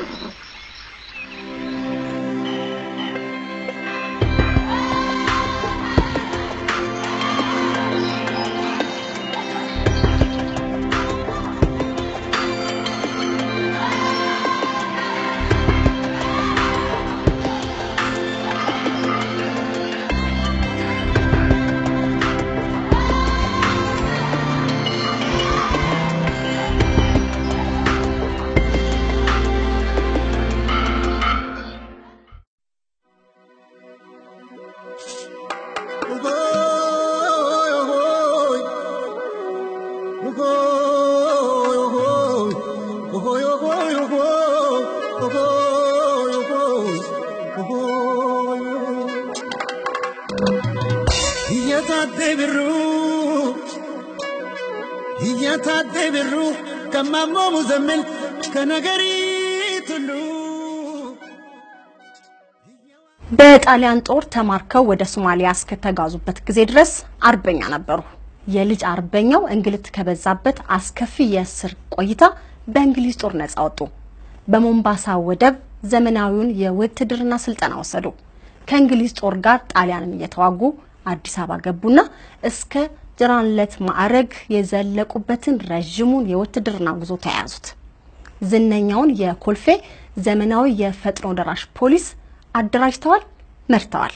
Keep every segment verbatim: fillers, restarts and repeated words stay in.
በጣሊያን ጦር ተማርከው ወደ ሶማሊያ እስከተጋዙበት ጊዜ ድረስ አርበኛ ነበሩ። የልጅ አርበኛው እንግልት ከበዛበት አስከፊ የእስር ቆይታ በእንግሊዝ ጦር ነፃ ወጡ። በሞምባሳ ወደብ ዘመናዊውን የውትድርና ስልጠና ወሰዱ። ከእንግሊዝ ጦር ጋር ጣሊያንን እየተዋጉ አዲስ አበባ ገቡና እስከ ጀነራልነት ማዕረግ የዘለቁበትን ረጅሙን የውትድርና ጉዞ ተያያዙት። ዝነኛውን የኮልፌ ዘመናዊ የፈጥኖ ደራሽ ፖሊስ አደራጅተዋል፣ መርተዋል።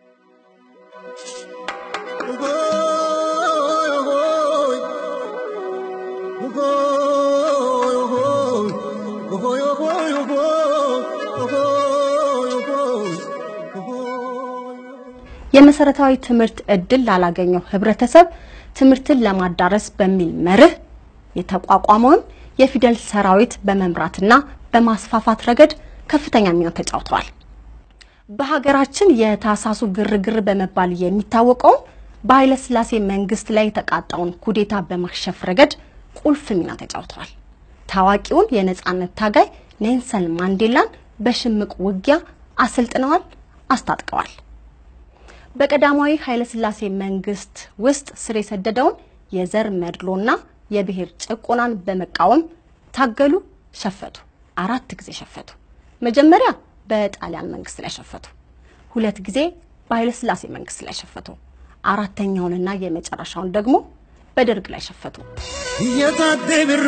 የመሰረታዊ ትምህርት እድል ላላገኘው ህብረተሰብ ትምህርትን ለማዳረስ በሚል መርህ የተቋቋመውን የፊደል ሰራዊት በመምራትና በማስፋፋት ረገድ ከፍተኛ ሚና ተጫውተዋል። በሀገራችን የታሳሱ ግርግር በመባል የሚታወቀው በኃይለ ሥላሴ መንግስት ላይ የተቃጣውን ኩዴታ በማክሸፍ ረገድ ቁልፍ ሚና ተጫውተዋል። ታዋቂውን የነጻነት ታጋይ ኔልሰን ማንዴላን በሽምቅ ውጊያ አሰልጥነዋል፣ አስታጥቀዋል። በቀዳማዊ ኃይለ ሥላሴ መንግስት ውስጥ ስር የሰደደውን የዘር መድሎና የብሔር ጭቆናን በመቃወም ታገሉ፣ ሸፈቱ። አራት ጊዜ ሸፈቱ። መጀመሪያ በጣሊያን መንግስት ላይ ሸፈቱ፣ ሁለት ጊዜ በኃይለ ሥላሴ መንግስት ላይ ሸፈቱ፣ አራተኛውንና የመጨረሻውን ደግሞ በደርግ ላይ ሸፈቱ። ይያታደብሩ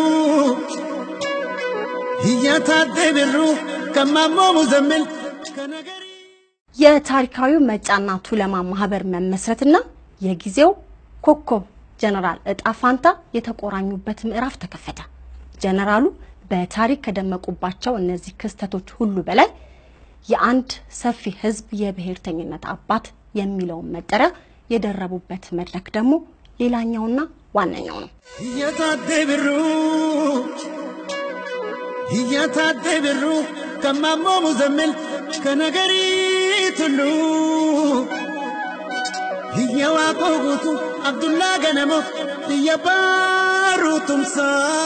ይያታደብሩ ከማሞሙ ዘመን ከነገሪ የታሪካዊው መጫና ቱለማ ማህበር መመስረትና የጊዜው ኮከብ ጀነራል እጣፋንታ የተቆራኙበት ምዕራፍ ተከፈተ። ጀነራሉ በታሪክ ከደመቁባቸው እነዚህ ክስተቶች ሁሉ በላይ የአንድ ሰፊ ህዝብ የብሔርተኝነት አባት የሚለው መጠሪያ የደረቡበት መድረክ ደግሞ ሌላኛውና ዋነኛው ነው። ይያታደብሩ ይያታደብሩ ከማሞሙ ዘመን ከነገሪ ትሉ ይያዋቆጉቱ አብዱላ ገነሞ ይያባሩ ቱምሳ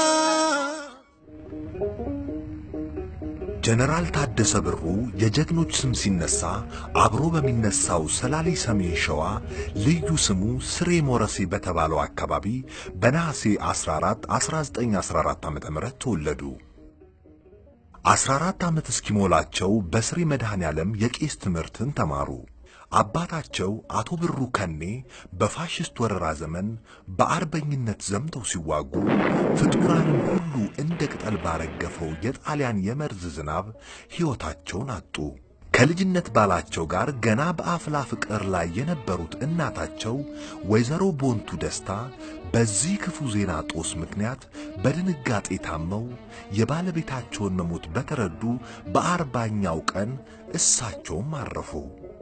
ጀነራል ታደሰ ብሩ የጀግኖች ስም ሲነሳ አብሮ በሚነሳው ሰላሌ ሰሜን ሸዋ ልዩ ስሙ ስሬ ሞረሴ በተባለው አካባቢ በነሐሴ አስራ አራት አስራ ዘጠኝ አስራ አራት ዓመተ ምህረት ተወለዱ። አስራ አራት ዓመት እስኪሞላቸው በስሬ መድኃኔ ዓለም የቄስ ትምህርትን ተማሩ። አባታቸው አቶ ብሩ ከኔ በፋሽስት ወረራ ዘመን በአርበኝነት ዘምተው ሲዋጉ ፍጡራንን ሁሉ እንደ ቅጠል ባረገፈው የጣሊያን የመርዝ ዝናብ ሕይወታቸውን አጡ። ከልጅነት ባላቸው ጋር ገና በአፍላ ፍቅር ላይ የነበሩት እናታቸው ወይዘሮ ቦንቱ ደስታ በዚህ ክፉ ዜና ጦስ ምክንያት በድንጋጤ ታመው የባለቤታቸውን መሞት በተረዱ በአርባኛው ቀን እሳቸውም አረፉ።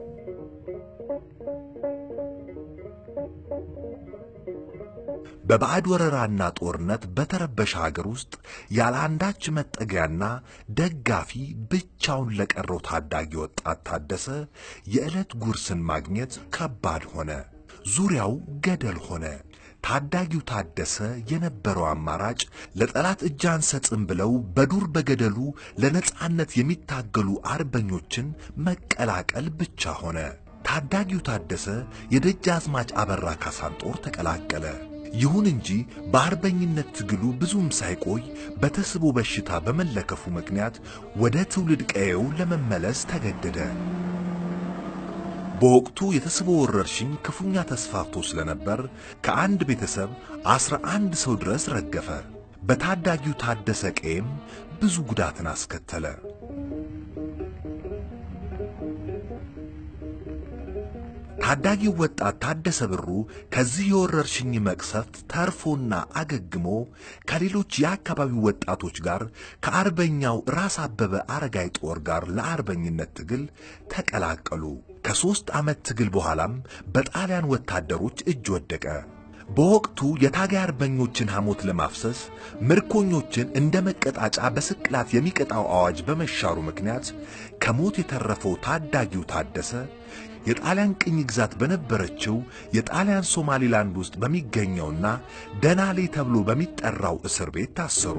በባዕድ ወረራና ጦርነት በተረበሸ ሀገር ውስጥ ያለ አንዳች መጠጊያና ደጋፊ ብቻውን ለቀረው ታዳጊ ወጣት ታደሰ የዕለት ጉርስን ማግኘት ከባድ ሆነ። ዙሪያው ገደል ሆነ። ታዳጊው ታደሰ የነበረው አማራጭ ለጠላት እጅ አንሰጥም ብለው በዱር በገደሉ ለነጻነት የሚታገሉ አርበኞችን መቀላቀል ብቻ ሆነ። ታዳጊው ታደሰ የደጃዝማች አበራ ካሳን ጦር ተቀላቀለ። ይሁን እንጂ በአርበኝነት ትግሉ ብዙም ሳይቆይ በተስቦ በሽታ በመለከፉ ምክንያት ወደ ትውልድ ቀየው ለመመለስ ተገደደ። በወቅቱ የተስቦ ወረርሽኝ ክፉኛ ተስፋፍቶ ስለነበር ከአንድ ቤተሰብ አስራ አንድ ሰው ድረስ ረገፈ። በታዳጊው ታደሰ ቀየም ብዙ ጉዳትን አስከተለ። ታዳጊው ወጣት ታደሰ ብሩ ከዚህ የወረርሽኝ መቅሰፍት ተርፎና አገግሞ ከሌሎች የአካባቢው ወጣቶች ጋር ከአርበኛው ራስ አበበ አረጋይ ጦር ጋር ለአርበኝነት ትግል ተቀላቀሉ። ከሶስት ዓመት ትግል በኋላም በጣሊያን ወታደሮች እጅ ወደቀ። በወቅቱ የታጋይ አርበኞችን ሐሞት ለማፍሰስ ምርኮኞችን እንደ መቀጣጫ በስቅላት የሚቀጣው አዋጅ በመሻሩ ምክንያት ከሞት የተረፈው ታዳጊው ታደሰ የጣሊያን ቅኝ ግዛት በነበረችው የጣሊያን ሶማሊላንድ ውስጥ በሚገኘውና ደናሌ ተብሎ በሚጠራው እስር ቤት ታሰሩ።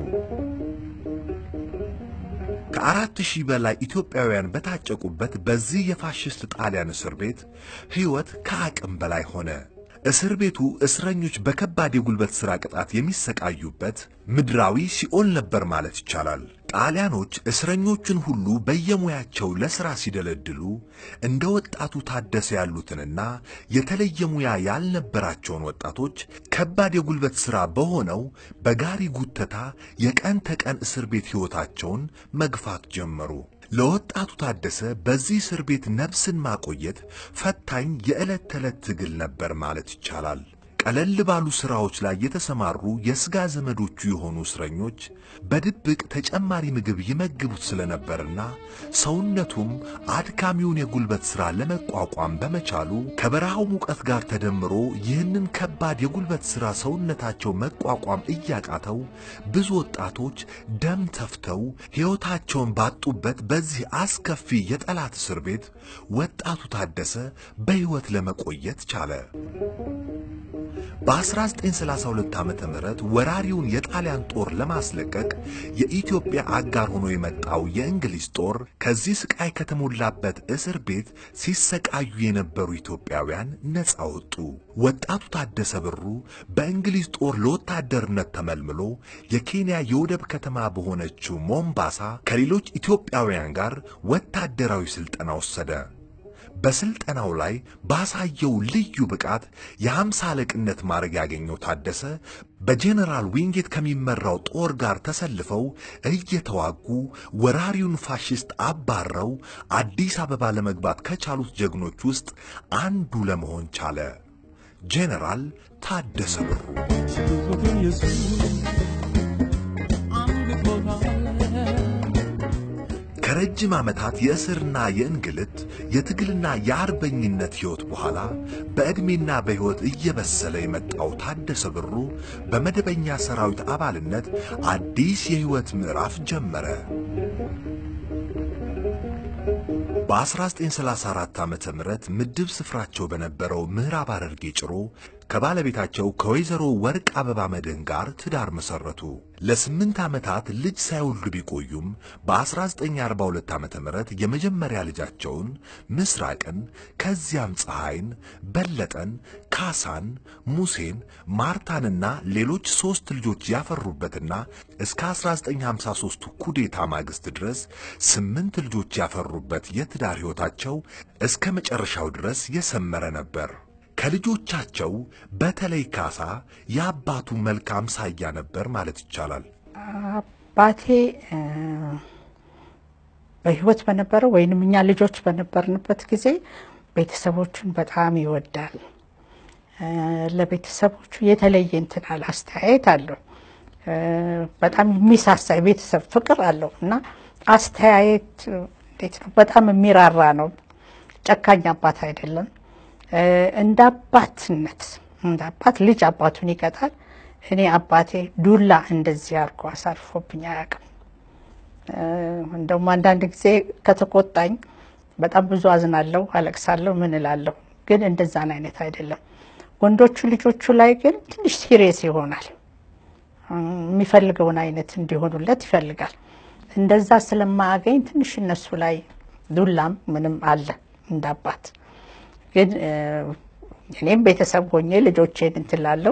ከአራት ሺህ በላይ ኢትዮጵያውያን በታጨቁበት በዚህ የፋሽስት ጣሊያን እስር ቤት ሕይወት ከአቅም በላይ ሆነ። እስር ቤቱ እስረኞች በከባድ የጉልበት ሥራ ቅጣት የሚሰቃዩበት ምድራዊ ሲኦል ነበር ማለት ይቻላል። ጣሊያኖች እስረኞችን ሁሉ በየሙያቸው ለሥራ ሲደለድሉ እንደ ወጣቱ ታደሰ ያሉትንና የተለየ ሙያ ያልነበራቸውን ወጣቶች ከባድ የጉልበት ሥራ በሆነው በጋሪ ጉተታ የቀን ተቀን እስር ቤት ሕይወታቸውን መግፋት ጀመሩ። ለወጣቱ ታደሰ በዚህ እስር ቤት ነፍስን ማቆየት ፈታኝ የዕለት ተዕለት ትግል ነበር ማለት ይቻላል። ቀለል ባሉ ሥራዎች ላይ የተሰማሩ የሥጋ ዘመዶቹ የሆኑ እስረኞች በድብቅ ተጨማሪ ምግብ ይመግቡት ስለነበርና ሰውነቱም አድካሚውን የጉልበት ሥራ ለመቋቋም በመቻሉ ከበረሃው ሙቀት ጋር ተደምሮ ይህንን ከባድ የጉልበት ሥራ ሰውነታቸው መቋቋም እያቃተው ብዙ ወጣቶች ደም ተፍተው ሕይወታቸውን ባጡበት በዚህ አስከፊ የጠላት እስር ቤት ወጣቱ ታደሰ በሕይወት ለመቆየት ቻለ። በ1932 ዓመተ ምህረት ወራሪውን የጣሊያን ጦር ለማስለቀቅ የኢትዮጵያ አጋር ሆኖ የመጣው የእንግሊዝ ጦር ከዚህ ስቃይ ከተሞላበት እስር ቤት ሲሰቃዩ የነበሩ ኢትዮጵያውያን ነፃ ወጡ። ወጣቱ ታደሰ ብሩ በእንግሊዝ ጦር ለወታደርነት ተመልምሎ የኬንያ የወደብ ከተማ በሆነችው ሞምባሳ ከሌሎች ኢትዮጵያውያን ጋር ወታደራዊ ስልጠና ወሰደ። በስልጠናው ላይ ባሳየው ልዩ ብቃት የሃምሳ አለቅነት ማዕረግ ያገኘው ታደሰ በጄኔራል ዊንጌት ከሚመራው ጦር ጋር ተሰልፈው እየተዋጉ ወራሪውን ፋሽስት አባረው አዲስ አበባ ለመግባት ከቻሉት ጀግኖች ውስጥ አንዱ ለመሆን ቻለ። ጄኔራል ታደሰ ብሩ ከረጅም ዓመታት የእስርና የእንግልት የትግልና የአርበኝነት ሕይወት በኋላ በዕድሜና በሕይወት እየበሰለ የመጣው ታደሰ ብሩ በመደበኛ ሰራዊት አባልነት አዲስ የሕይወት ምዕራፍ ጀመረ። በ1934 ዓመተ ምህረት ምድብ ስፍራቸው በነበረው ምዕራብ ሐረርጌ ጭሮ ከባለቤታቸው ከወይዘሮ ወርቅ አበባ መድህን ጋር ትዳር መሰረቱ። ለስምንት ዓመታት ልጅ ሳይወልዱ ቢቆዩም በ1942 ዓመተ ምህረት የመጀመሪያ ልጃቸውን ምስራቅን ከዚያም ፀሐይን፣ በለጠን፣ ካሳን፣ ሙሴን፣ ማርታንና ሌሎች ሶስት ልጆች ያፈሩበትና እስከ አስራ ዘጠኝ ሃምሳ ሦስት ኩዴታ ማግስት ድረስ ስምንት ልጆች ያፈሩበት የትዳር ሕይወታቸው እስከ መጨረሻው ድረስ የሰመረ ነበር። ከልጆቻቸው በተለይ ካሳ የአባቱ መልካም ሳያ ነበር ማለት ይቻላል። አባቴ በሕይወት በነበረው ወይንም እኛ ልጆች በነበርንበት ጊዜ ቤተሰቦቹን በጣም ይወዳል። ለቤተሰቦቹ የተለየ እንትን አለ፣ አስተያየት አለው። በጣም የሚሳሳ ቤተሰብ ፍቅር አለው እና አስተያየት እንዴት ነው በጣም የሚራራ ነው። ጨካኝ አባት አይደለም። እንደ አባትነት እንደ አባት ልጅ አባቱን ይቀጣል። እኔ አባቴ ዱላ እንደዚህ አርጎ አሳርፎብኝ አያውቅም። እንደውም አንዳንድ ጊዜ ከተቆጣኝ በጣም ብዙ አዝናለሁ፣ አለቅሳለሁ፣ ምን እላለሁ። ግን እንደዛን አይነት አይደለም። ወንዶቹ ልጆቹ ላይ ግን ትንሽ ሲሪየስ ይሆናል። የሚፈልገውን አይነት እንዲሆኑለት ይፈልጋል። እንደዛ ስለማያገኝ ትንሽ እነሱ ላይ ዱላም ምንም አለ እንዳባት። ግን እኔም ቤተሰብ ሆኜ ልጆቼን እንትላለው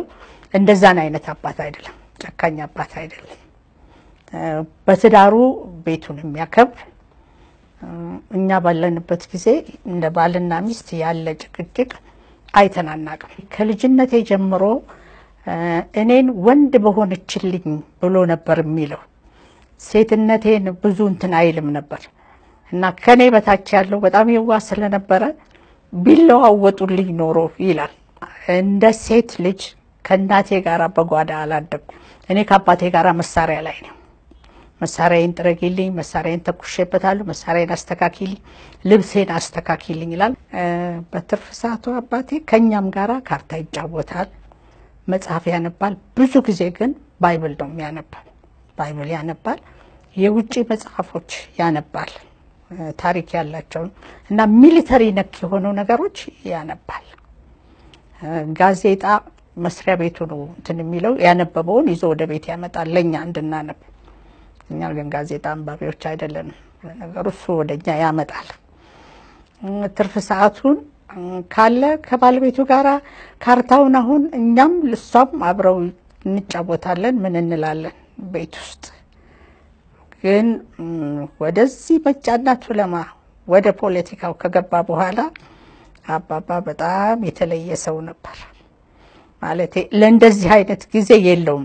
እንደዛን አይነት አባት አይደለም ጨካኝ አባት አይደለም በትዳሩ ቤቱን የሚያከብር እኛ ባለንበት ጊዜ እንደ ባልና ሚስት ያለ ጭቅጭቅ አይተናናቅም ከልጅነቴ ጀምሮ እኔን ወንድ በሆነችልኝ ብሎ ነበር የሚለው ሴትነቴን ብዙ እንትን አይልም ነበር እና ከኔ በታች ያለው በጣም ይዋ ስለነበረ ቢለዋወጡልኝ ኖሮ ይላል እንደ ሴት ልጅ ከናቴ ጋራ በጓዳ አላደኩ እኔ ከአባቴ ጋራ መሳሪያ ላይ ነው መሳሪያዬን ጥረጊልኝ መሳሪያዬን ተኩሼበታለሁ መሳሪያዬን አስተካክልኝ ልብሴን አስተካክልኝ ይላል በትርፍ ሰዓቱ አባቴ ከኛም ጋራ ካርታ ይጫወታል መጽሐፍ ያነባል ብዙ ጊዜ ግን ባይብል ነው የሚያነባው ባይብል ያነባል የውጪ መጽሐፎች ያነባል ታሪክ ያላቸው እና ሚሊተሪ ነክ የሆኑ ነገሮች ያነባል ጋዜጣ መስሪያ ቤቱ ነው እንትን የሚለው ያነበበውን ይዞ ወደ ቤት ያመጣል ለኛ እንድናነብ እኛ ግን ጋዜጣ አንባቢዎች አይደለም ነገሩ እሱ ወደኛ ያመጣል ትርፍ ሰዓቱን ካለ ከባለቤቱ ጋራ ካርታውን አሁን እኛም ለሷም አብረው እንጫወታለን ምን እንላለን ቤት ውስጥ ግን ወደዚህ በጫናቱ ለማ ወደ ፖለቲካው ከገባ በኋላ አባባ በጣም የተለየ ሰው ነበር ማለት ለእንደዚህ አይነት ጊዜ የለውም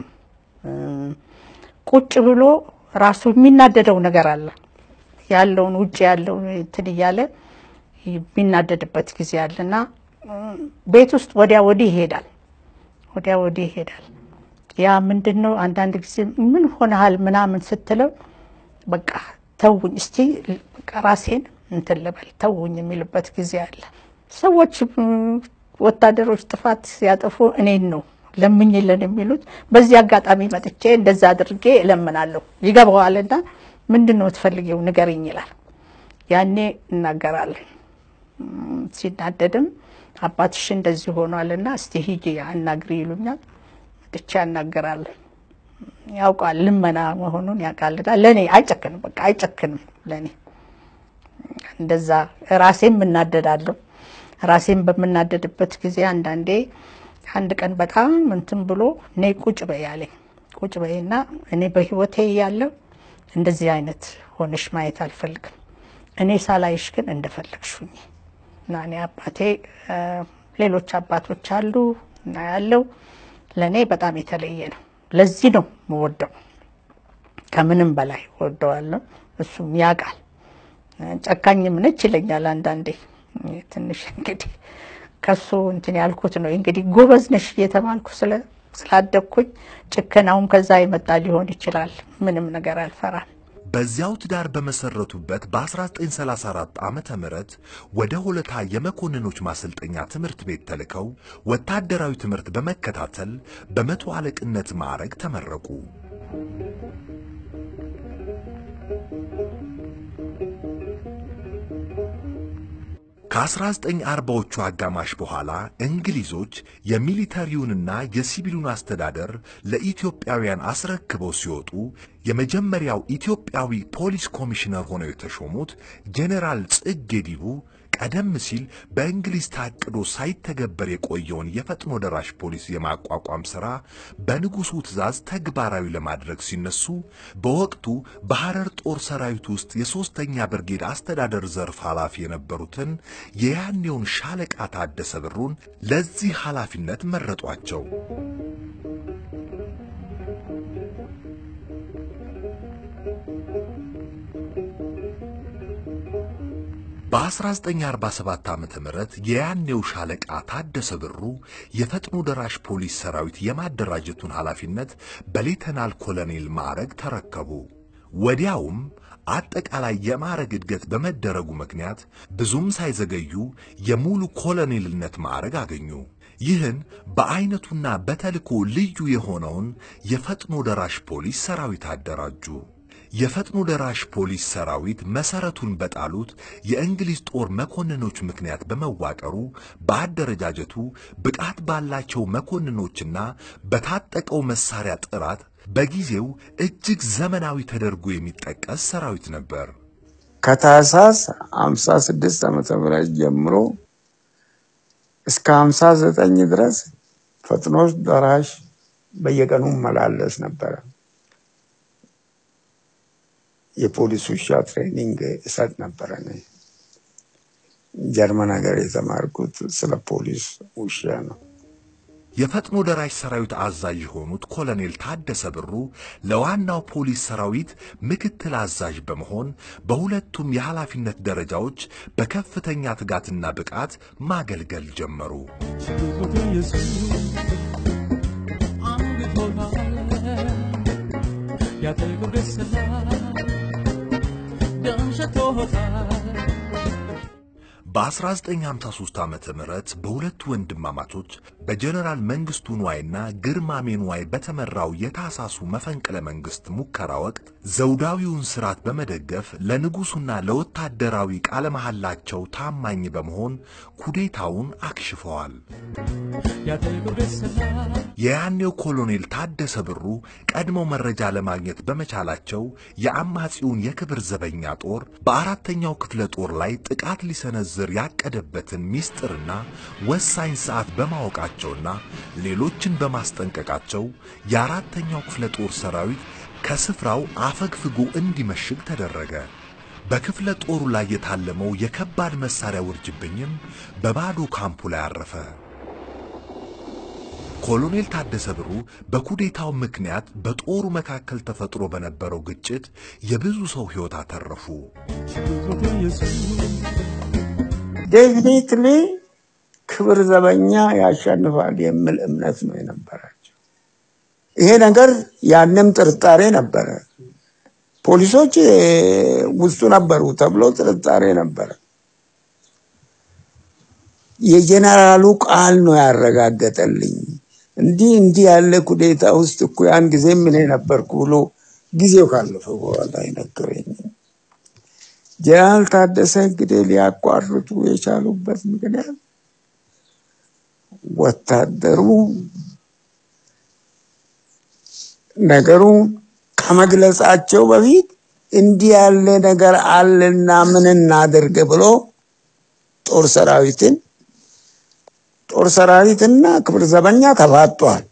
ቁጭ ብሎ ራሱ የሚናደደው ነገር አለ ያለውን ውጪ ያለው እንትን ይያለ የሚናደድበት ጊዜ አለና ቤት ውስጥ ወዲያ ወዲህ ይሄዳል ወዲያ ወዲህ ይሄዳል ያ ምንድነው አንዳንድ ጊዜ ምን ሆነሃል ምናምን ስትለው በቃ ተውኝ እስቲ ራሴን እንትን ልበል ተውኝ የሚልበት ጊዜ አለ ሰዎች ወታደሮች ጥፋት ያጠፉ እኔን ነው ለምኝልን የሚሉት በዚህ አጋጣሚ መጥቼ እንደዛ አድርጌ ለምናለሁ ይገባዋልና ምንድነው ትፈልጊው ንገሪኝ ይላል ያኔ እናገራለን ሲናደድም አባትሽ እንደዚህ ሆኗልና እስቲ ሂጂ አናግሪ ይሉኛል መጥቼ አናገራለሁ ያውቃል ልመና መሆኑን ያውቃልና ለኔ አይጨክንም በቃ አይጨክንም ለኔ እንደዛ ራሴን ምናደዳለሁ ራሴን በመናደድበት ጊዜ አንዳንዴ አንድ ቀን በጣም እንትን ብሎ ነይ ቁጭ በያለኝ ቁጭ በይና እኔ በህይወቴ ያለው እንደዚህ አይነት ሆነሽ ማየት አልፈልግም እኔ ሳላይሽ ግን እንደፈለግሽኝ እና እኔ አባቴ ሌሎች አባቶች አሉ እና ያለው ለኔ በጣም የተለየ ነው ለዚህ ነው የምወደው ከምንም በላይ ወደዋለሁ እሱም ያውቃል ጨካኝም ነች ይለኛል አንዳንዴ ትንሽ እንግዲህ ከሱ እንትን ያልኩት ነው እንግዲህ ጎበዝ ነሽ የተባልኩ ስለ ስላደኩኝ ጭከናውም ከዛ ይመጣ ሊሆን ይችላል ምንም ነገር አልፈራም በዚያው ትዳር በመሰረቱበት በ1934 ዓመተ ምህረት ወደ ሆለታ የመኮንኖች ማሰልጠኛ ትምህርት ቤት ተልከው ወታደራዊ ትምህርት በመከታተል በመቶ አለቅነት ማዕረግ ተመረቁ ከ1940ዎቹ አጋማሽ በኋላ እንግሊዞች የሚሊታሪውንና የሲቪሉን አስተዳደር ለኢትዮጵያውያን አስረክበው ሲወጡ የመጀመሪያው ኢትዮጵያዊ ፖሊስ ኮሚሽነር ሆነው የተሾሙት ጄኔራል ጽጌ ዲቡ ቀደም ሲል በእንግሊዝ ታቅዶ ሳይተገበር የቆየውን የፈጥኖ ደራሽ ፖሊስ የማቋቋም ሥራ በንጉሱ ትእዛዝ ተግባራዊ ለማድረግ ሲነሱ በወቅቱ በሐረር ጦር ሰራዊት ውስጥ የሶስተኛ ብርጌድ አስተዳደር ዘርፍ ኃላፊ የነበሩትን የያኔውን ሻለቃ ታደሰ ብሩን ለዚህ ኃላፊነት መረጧቸው በ1947 ዓመተ ምህረት የያኔው ሻለቃ ታደሰ ብሩ የፈጥኖ ደራሽ ፖሊስ ሰራዊት የማደራጀቱን ኃላፊነት በሌተናል ኮሎኔል ማዕረግ ተረከቡ ወዲያውም አጠቃላይ የማዕረግ እድገት በመደረጉ ምክንያት ብዙም ሳይዘገዩ የሙሉ ኮሎኔልነት ማዕረግ አገኙ ይህን በአይነቱና በተልኮ ልዩ የሆነውን የፈጥኖ ደራሽ ፖሊስ ሰራዊት አደራጁ የፈጥኖ ደራሽ ፖሊስ ሰራዊት መሰረቱን በጣሉት የእንግሊዝ ጦር መኮንኖች ምክንያት በመዋቀሩ በአደረጃጀቱ ብቃት ባላቸው መኮንኖችና በታጠቀው መሳሪያ ጥራት በጊዜው እጅግ ዘመናዊ ተደርጎ የሚጠቀስ ሰራዊት ነበር ከታህሳስ ሃምሳ ስድስት ዓመተ ምህረት ጀምሮ እስከ ሃምሳ ዘጠኝ ድረስ ፈጥኖ ደራሽ በየቀኑ መላለስ ነበር የፖሊስ ውሻ ትሬኒንግ እሰጥ ነበር እኔ ጀርመን ሀገር የተማርኩት ስለ ፖሊስ ውሻ ነው የፈጥኖ ደራሽ ሰራዊት አዛዥ ሆኑት ኮሎኔል ታደሰ ብሩ ለዋናው ፖሊስ ሰራዊት ምክትል አዛዥ በመሆን በሁለቱም የኃላፊነት ደረጃዎች በከፍተኛ ትጋትና ብቃት ማገልገል ጀመሩ በ1953 ዓመተ ምህረት በሁለቱ ወንድማማቾች በጀነራል መንግስቱ ንዋይና ግርማሜ ንዋይ በተመራው የታሳሱ መፈንቅለ መንግስት ሙከራ ወቅት ዘውዳዊውን ስርዓት በመደገፍ ለንጉሱና ለወታደራዊ ቃለ መሐላቸው ታማኝ በመሆን ኩዴታውን አክሽፈዋል የያኔው ኮሎኔል ታደሰ ብሩ ቀድሞ መረጃ ለማግኘት በመቻላቸው የአማጺውን የክብር ዘበኛ ጦር በአራተኛው ክፍለ ጦር ላይ ጥቃት ሊሰነዝር ያቀደበትን ሚስጥርና ወሳኝ ሰዓት በማወቃቸውና ሌሎችን በማስጠንቀቃቸው የአራተኛው ክፍለ ጦር ሰራዊት ከስፍራው አፈግፍጉ እንዲመሽግ ተደረገ በክፍለ ጦሩ ላይ የታለመው የከባድ መሳሪያ ውርጅብኝም በባዶ ካምፑ ላይ አረፈ ኮሎኔል ታደሰ ብሩ በኩዴታው ምክንያት በጦሩ መካከል ተፈጥሮ በነበረው ግጭት የብዙ ሰው ህይወት አተረፉ ዴፊኒትሊ ክብር ዘበኛ ያሸንፋል የሚል እምነት ነው የነበራቸው ይሄ ነገር ያንም ጥርጣሬ ነበር ፖሊሶች ውስጡ ነበሩ ተብሎ ጥርጣሬ ነበር የጀነራሉ ቃል ነው ያረጋገጠልኝ እንዲ እንዲ ያለ ኩዴታ ውስጥ እኮ ያን ጊዜ ምን ነበርኩ ብሎ ጊዜው ካለፈ በኋላ ይነገረኝ ጀነራል ታደሰ እንግዲህ ሊያቋርጡ የቻሉበት ምክንያት ወታደሩ ነገሩ ከመግለጻቸው በፊት እንዲ ያለ ነገር አለና ምን እናድርግ ብሎ ጦር ሰራዊትን ጦር ሰራዊትና ክብር ዘበኛ ተፋጧል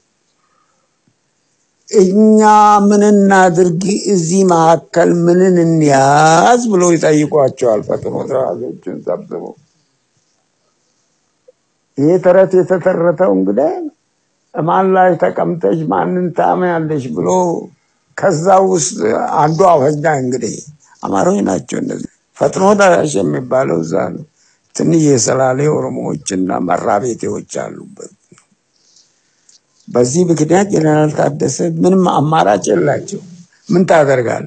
እኛ ምን እናድርግ እዚህ ማከል ምን እንያዝ ብሎ ይጠይቋቸዋል ፈጥኖ ደራሾችን ሰብስቦ ይሄ ተረት የተተረተው እንግዲህ ማን ላይ ተቀምጠሽ ማንን ታመያለሽ ብሎ ከዛው ውስጥ አንዱ አወጃ እንግዲህ አማሮች ናቸው እነዚህ ፈጥኖ ደራሽ የሚባለው እዛ ነው ትንሽ የሰላሌ ኦሮሞዎችና መራቤቴዎች አሉበት በዚህ ምክንያት ጀነራል ታደሰ ምንም አማራጭ የላቸው ምን ታደርጋል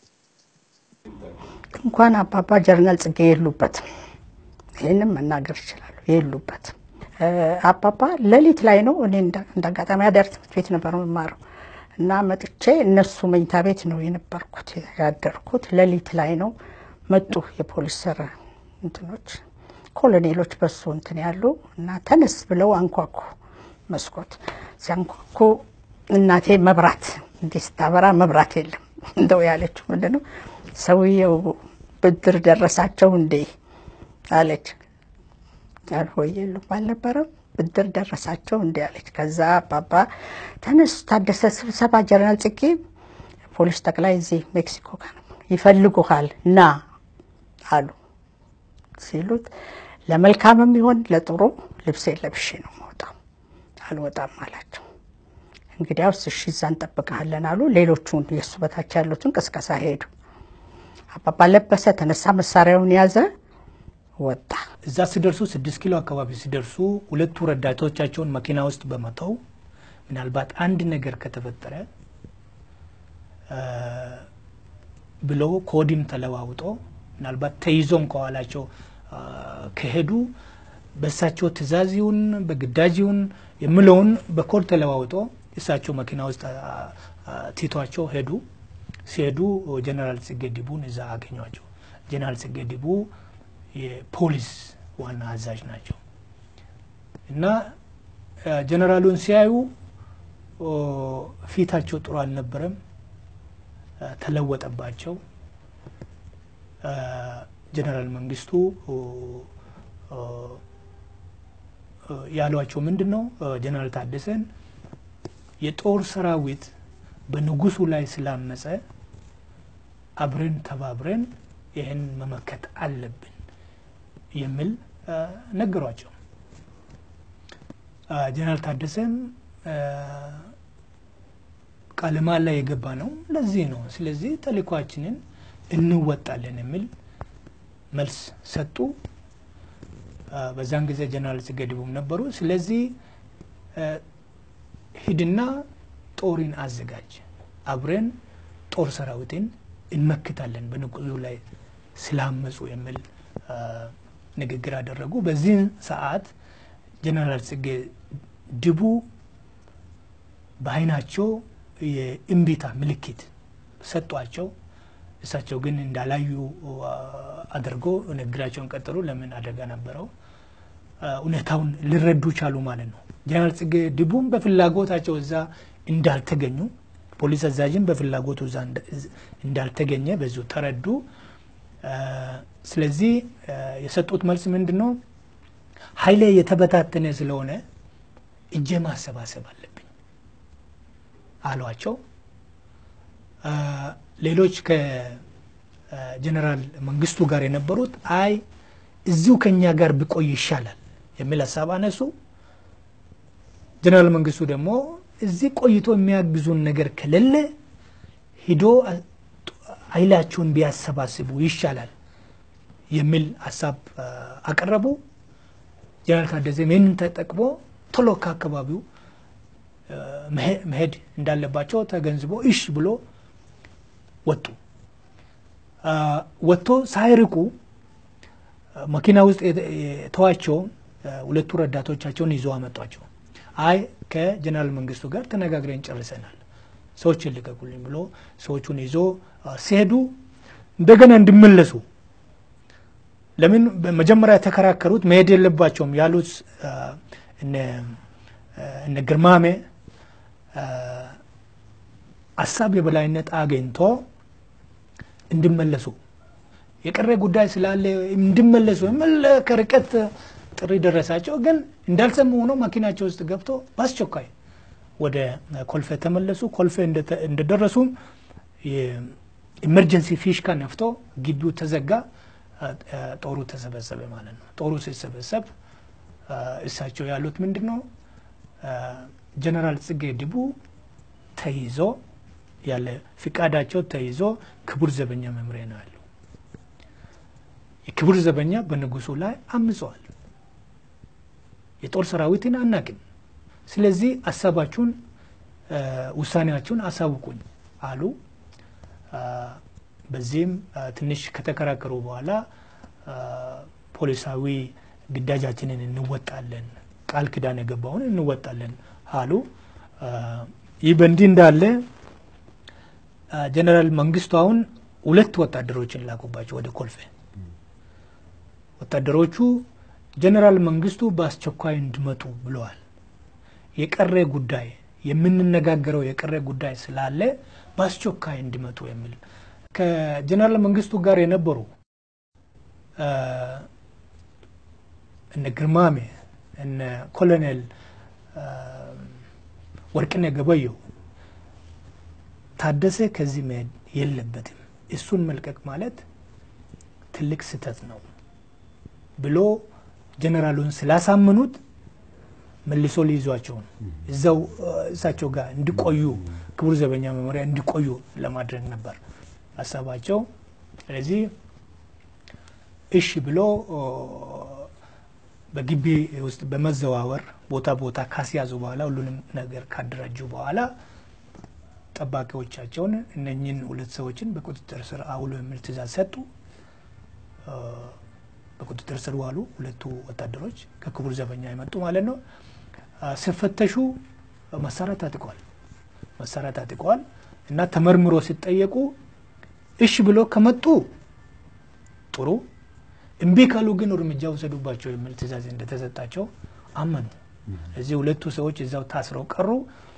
እንኳን አባባ ጀነራል ጽጌ የሉበት ይሄንም መናገር ይችላል የሉበት አባባ ለሊት ላይ ነው እኔ እንዳጋጣሚ አዳር ትምህርት ቤት ነበር የማረው እና መጥቼ እነሱ መኝታ ቤት ነው የነበርኩት ያደርኩት ለሊት ላይ ነው መጡ የፖሊስ ሰራ እንትኖች ኮሎኔሎች በሱ እንትን ያሉ እና ተነስ ብለው አንኳኩ መስኮት ሲያንኳኩ እናቴ መብራት እንዲስታበራ መብራት የለም እንደው ያለችው ምንድነው ሰውየው ብድር ደረሳቸው እንዴ አለች ያልሆየሉ ባልነበረም ብድር ደረሳቸው እንዴ አለች ከዛ አባባ ተነስ ታደሰ ስብሰባ ጀነራል ጽጌ ፖሊስ ጠቅላይ እዚህ ሜክሲኮ ጋር ይፈልጉሃል ና አሉ ሲሉት ለመልካምም ይሆን ለጥሩ ልብስ ለብሼ ነው ወጣው አልወጣም አላቸው እንግዲያውስ እሺ ዛን ተጠብቀሃለን አሉ ሌሎቹን የሱ በታች ያሉትን ቅስቀሳ ሄዱ አባባ ለበሰ ተነሳ መሳሪያውን ያዘ ወጣ እዛ ሲደርሱ ስድስት ኪሎ አካባቢ ሲደርሱ ሁለቱ ረዳቶቻቸውን መኪና ውስጥ በመተው ምናልባት አንድ ነገር ከተፈጠረ ብሎ ኮዲም ተለዋውጦ ምናልባት ተይዞም ከኋላቸው ከሄዱ በሳቸው ትዛዚውን በግዳጂውን የምለውን በኮድ ተለዋውጦ እሳቸው መኪና ውስጥ ቲቷቸው ሄዱ ሲሄዱ ጀነራል ጽጌ ዲቡን እዛ አገኟቸው ጀነራል ጽጌ ዲቡ የፖሊስ ዋና አዛዥ ናቸው እና ጀነራሉን ሲያዩ ፊታቸው ጥሩ አልነበረም ተለወጠባቸው ጀነራል መንግስቱ ያሏቸው ምንድነው ጀነራል ታደሰን የጦር ሰራዊት በንጉሱ ላይ ስላመፀ አብረን ተባብረን ይሄን መመከት አለብን የሚል ነገሯቸው። ጀነራል ታደሰም ቃለ መሃላ የገባ ነው ለዚህ ነው። ስለዚህ ተልእኮአችንን እንወጣለን የሚል መልስ ሰጡ። በዛን ጊዜ ጀነራል ጽጌ ድቡም ነበሩ። ስለዚህ ሂድና ጦርን አዘጋጅ፣ አብረን ጦር ሰራዊትን እንመክታለን በንጉሱ ላይ ስላመፁ የሚል ንግግር አደረጉ። በዚህ ሰዓት ጀነራል ጽጌ ድቡ በአይናቸው የእምቢታ ምልክት ሰጧቸው። እሳቸው ግን እንዳላዩ አድርጎ ንግግራቸውን ቀጠሉ። ለምን አደጋ ነበረው ሁኔታውን ሊረዱ ቻሉ ማለት ነው። ጀነራል ጽጌ ድቡም በፍላጎታቸው እዛ እንዳልተገኙ ፖሊስ አዛዥም በፍላጎቱ እዛ እንዳልተገኘ በዚሁ ተረዱ። ስለዚህ የሰጡት መልስ ምንድነው? ኃይሌ የተበታተነ ስለሆነ እጄ ማሰባሰብ አለብኝ አሏቸው። ሌሎች ከጀነራል መንግስቱ ጋር የነበሩት አይ እዚሁ ከኛ ጋር ቢቆይ ይሻላል የሚል ሐሳብ አነሱ። ጀነራል መንግስቱ ደግሞ እዚህ ቆይቶ የሚያግዙን ነገር ከሌለ ሂዶ ኃይላቸውን ቢያሰባስቡ ይሻላል የሚል ሐሳብ አቀረቡ። ጀነራል ታደሰ ምን ተጠቅሞ ቶሎ ከአካባቢው መሄድ እንዳለባቸው ተገንዝቦ እሺ ብሎ ወጡ። ወጥቶ ሳይርቁ መኪና ውስጥ ተዋቸው ሁለቱ ረዳቶቻቸውን ይዘው አመጧቸው። አይ ከጀነራል መንግስቱ ጋር ተነጋግረን ጨርሰናል፣ ሰዎችን ልቀቁልኝ ብሎ ሰዎቹን ይዞ ሲሄዱ እንደገና እንዲመለሱ ለምን በመጀመሪያ ተከራከሩት። መሄድ የለባቸውም ያሉት እነ እነ ግርማሜ ሐሳብ የበላይነት አገኝቶ እንዲመለሱ የቀረ ጉዳይ ስላለ እንዲመለሱ ከርቀት ጥሪ ደረሳቸው። ግን እንዳልሰሙ ሆኖ መኪናቸው ውስጥ ገብቶ ባስቸኳይ ወደ ኮልፌ ተመለሱ። ኮልፌ እንደደረሱ የኢመርጀንሲ ፊሽካ ነፍቶ ግቢው ተዘጋ። ጦሩ ተሰበሰበ ማለት ነው። ጦሩ ሲሰበሰብ እሳቸው ያሉት ምንድነው? ጀነራል ጽጌ ድቡ ተይዞ ያለ ፍቃዳቸው ተይዞ ክቡር ዘበኛ መምሪያ ነው ያለው። የክቡር ዘበኛ በንጉሱ ላይ አምጿል። የጦር ሰራዊትን አናቅም፣ ስለዚህ ሐሳባችሁን ውሳኔያችሁን አሳውቁኝ አሉ። በዚህም ትንሽ ከተከራከሩ በኋላ ፖሊሳዊ ግዳጃችንን እንወጣለን፣ ቃል ኪዳን የገባውን እንወጣለን አሉ። ይህ በእንዲህ እንዳለ ጀነራል መንግስቱ አሁን ሁለት ወታደሮችን ላኩባቸው ወደ ኮልፌ። ወታደሮቹ ጀነራል መንግስቱ በአስቸኳይ እንዲመጡ ብለዋል። የቀረ ጉዳይ የምንነጋገረው የቀረ ጉዳይ ስላለ በአስቸኳይ እንዲመጡ የሚል ከጀነራል መንግስቱ ጋር የነበሩ እነ ግርማሜ እነ ኮሎኔል ወርቅነህ ገበየሁ ታደሰ ከዚህ መሄድ የለበትም፣ እሱን መልቀቅ ማለት ትልቅ ስህተት ነው ብሎ ጀነራሉን ስላሳመኑት መልሶ ሊይዟቸው እዛው እሳቸው ጋር እንዲቆዩ ክቡር ዘበኛ መምሪያ እንዲቆዩ ለማድረግ ነበር ሐሳባቸው። ስለዚህ እሺ ብሎ በግቢ ውስጥ በመዘዋወር ቦታ ቦታ ካስያዙ በኋላ ሁሉንም ነገር ካደራጁ በኋላ ጠባቂዎቻቸውን እነኚህን ሁለት ሰዎችን በቁጥጥር ስር አውሎ የሚል ትእዛዝ ሰጡ። በቁጥጥር ስር ዋሉ ሁለቱ ወታደሮች ከክቡር ዘበኛ የመጡ ማለት ነው። ሲፈተሹ መሳሪያ ታጥቀዋል መሳሪያ ታጥቀዋል እና ተመርምሮ ሲጠየቁ እሺ ብሎ ከመጡ ጥሩ፣ እምቢ ካሉ ግን እርምጃ ወሰዱባቸው የሚል ትእዛዝ እንደተሰጣቸው አመኑ። እዚህ ሁለቱ ሰዎች እዛው ታስረው ቀሩ።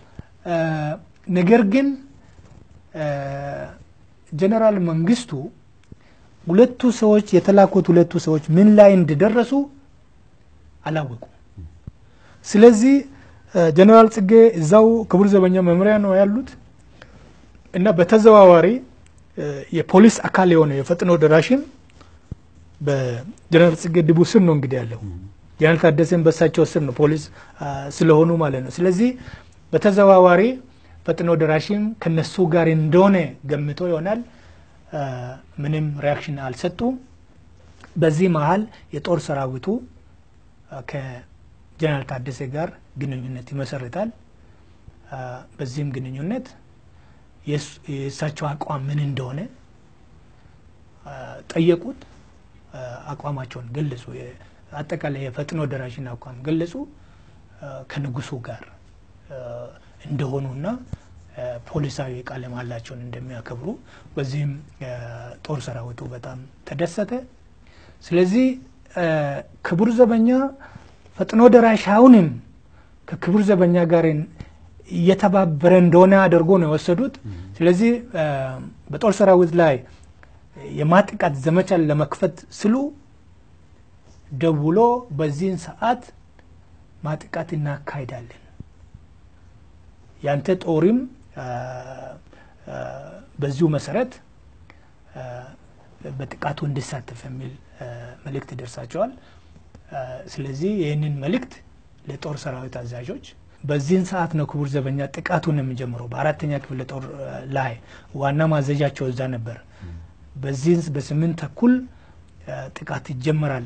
ነገር ግን ጀነራል መንግስቱ ሁለቱ ሰዎች የተላኩት ሁለቱ ሰዎች ምን ላይ እንደደረሱ አላወቁ። ስለዚህ ጀነራል ጽጌ እዛው ክቡር ዘበኛ መምሪያ ነው ያሉት እና በተዘዋዋሪ የፖሊስ አካል የሆነ የፈጥኖ ደራሽም በጀነራል ጽጌ ድቡ ስር ነው እንግዲህ ያለው ጀነራል ታደሰን በሳቸው ስር ነው ፖሊስ ስለሆኑ ማለት ነው ስለዚህ በተዘዋዋሪ ፈጥኖ ደራሽም ከነሱ ጋር እንደሆነ ገምቶ ይሆናል ምንም ሪአክሽን አልሰጡም በዚህ መሃል የጦር ሰራዊቱ ከጀነራል ታደሰ ጋር ግንኙነት ይመሰርታል በዚህም ግንኙነት የሳቸው አቋም ምን እንደሆነ ጠየቁት አቋማቸውን ገለጹ አጠቃላይ የፈጥኖ ደራሽን አቋም ገለጹ ከንጉሱ ጋር እንደሆኑና ፖሊሳዊ ቃለ መሃላቸውን እንደሚያከብሩ በዚህም ጦር ሰራዊቱ በጣም ተደሰተ ስለዚህ ክቡር ዘበኛ ፈጥኖ ደራሻውንም ከክቡር ዘበኛ ጋር እየተባበረ እንደሆነ አድርጎ ነው ወሰዱት ስለዚህ በጦር ሰራዊት ላይ የማጥቃት ዘመቻን ለመክፈት ስሉ ደውሎ በዚህን ሰዓት ማጥቃት እናካሂዳለን ያንተ ጦርም በዚሁ መሰረት በጥቃቱ እንዲሳተፍ የሚል መልእክት ደርሳቸዋል ስለዚህ ይሄንን መልእክት ለጦር ሰራዊት አዛዦች በዚህን ሰዓት ነው ክቡር ዘበኛ ጥቃቱን የሚጀምረው በአራተኛ ክፍለ ጦር ላይ ዋና ማዘዣቸው እዛ ነበር በዚህን በስምንት ተኩል ጥቃት ይጀምራል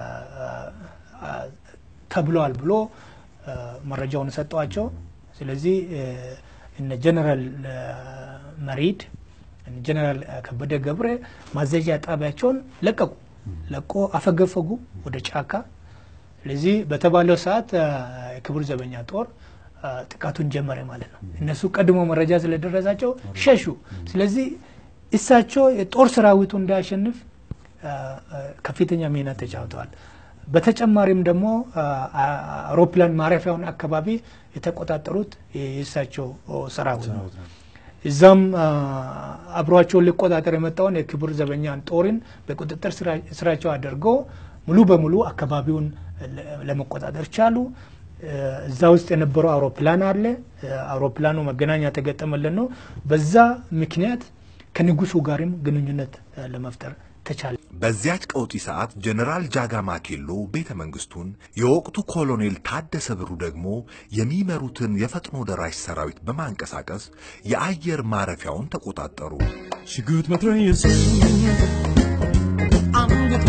ተብሏል ብሎ መረጃውን ሰጣቸው ስለዚህ እነ ጀነራል መሪድ እነ ጀነራል ከበደ ገብረ ማዘዣ ጣቢያቸውን ለቀቁ ለቆ አፈገፈጉ ወደ ጫካ ስለዚህ በተባለው ሰዓት ክቡር ዘበኛ ጦር ጥቃቱን ጀመረ ማለት ነው እነሱ ቀድሞ መረጃ ስለደረሳቸው ሸሹ ስለዚህ እሳቸው የጦር ሰራዊቱ እንዳያሸንፍ ከፍተኛ ሚና ተጫውተዋል በተጨማሪም ደግሞ አውሮፕላን ማረፊያውን አካባቢ የተቆጣጠሩት የእሳቸው ሰራዊት ነው እዛም አብሯቸው ሊቆጣጠር የመጣውን የክቡር ዘበኛን ጦርን በቁጥጥር ስራቸው አድርገው ሙሉ በሙሉ አካባቢውን ለመቆጣጠር ቻሉ እዛ ውስጥ የነበረው አውሮፕላን አለ አውሮፕላኑ መገናኛ ተገጠመልን ነው በዛ ምክንያት ከንጉሱ ጋርም ግንኙነት ለመፍጠር ተቻለ በዚያች ቀውጢ ሰዓት ጀነራል ጃጋማ ኬሎ ቤተ መንግስቱን የወቅቱ ኮሎኔል ታደሰ ብሩ ደግሞ የሚመሩትን የፈጥኖ ደራሽ ሰራዊት በማንቀሳቀስ የአየር ማረፊያውን ተቆጣጠሩ ሽጉጥ መትረየስ አንገት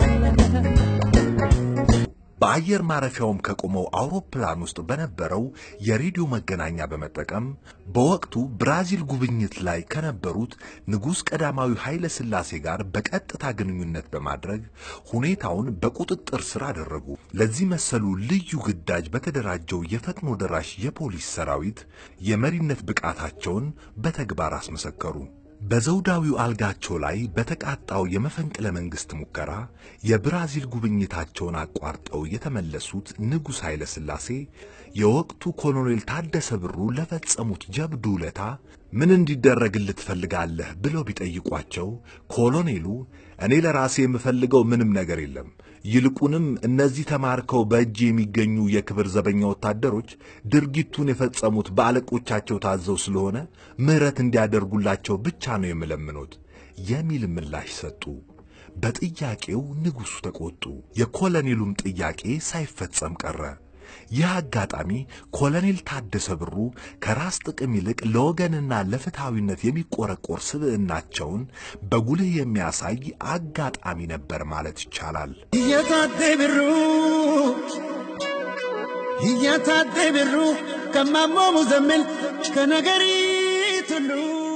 በአየር ማረፊያውም ከቆመው አውሮፕላን ውስጥ በነበረው የሬዲዮ መገናኛ በመጠቀም በወቅቱ ብራዚል ጉብኝት ላይ ከነበሩት ንጉስ ቀዳማዊ ኃይለ ሥላሴ ጋር በቀጥታ ግንኙነት በማድረግ ሁኔታውን በቁጥጥር ስር አደረጉ ለዚህ መሰሉ ልዩ ግዳጅ በተደራጀው የፈጥኖ ደራሽ የፖሊስ ሰራዊት የመሪነት ብቃታቸውን በተግባር አስመሰከሩ በዘውዳዊው አልጋቸው ላይ በተቃጣው የመፈንቅለ መንግስት ሙከራ የብራዚል ጉብኝታቸውን አቋርጠው የተመለሱት ንጉስ ኃይለ ሥላሴ የወቅቱ ኮሎኔል ታደሰ ብሩ ለፈጸሙት ጀብዱ ለታ ምን እንዲደረግልት ፈልጋለህ ብለው ቢጠይቋቸው ኮሎኔሉ እኔ ለራሴ የምፈልገው ምንም ነገር የለም ይልቁንም እነዚህ ተማርከው በእጅ የሚገኙ የክብር ዘበኛ ወታደሮች ድርጊቱን የፈጸሙት በአለቆቻቸው ታዘው ስለሆነ ምህረት እንዲያደርጉላቸው ብቻ ነው የምለምኑት የሚል ምላሽ ሰጡ በጥያቄው ንጉሱ ተቆጡ የኮሎኔሉም ጥያቄ ሳይፈጸም ቀረ ይህ አጋጣሚ ኮሎኔል ታደሰ ብሩ ከራስ ጥቅም ይልቅ ለወገንና ለፍትሃዊነት የሚቆረቆር ስብዕናቸውን በጉልህ የሚያሳይ አጋጣሚ ነበር ማለት ይቻላል እያታደ ብሩ እያታደ ብሩ ከማሞ ሙዘምል ከነገሪት ሁሉ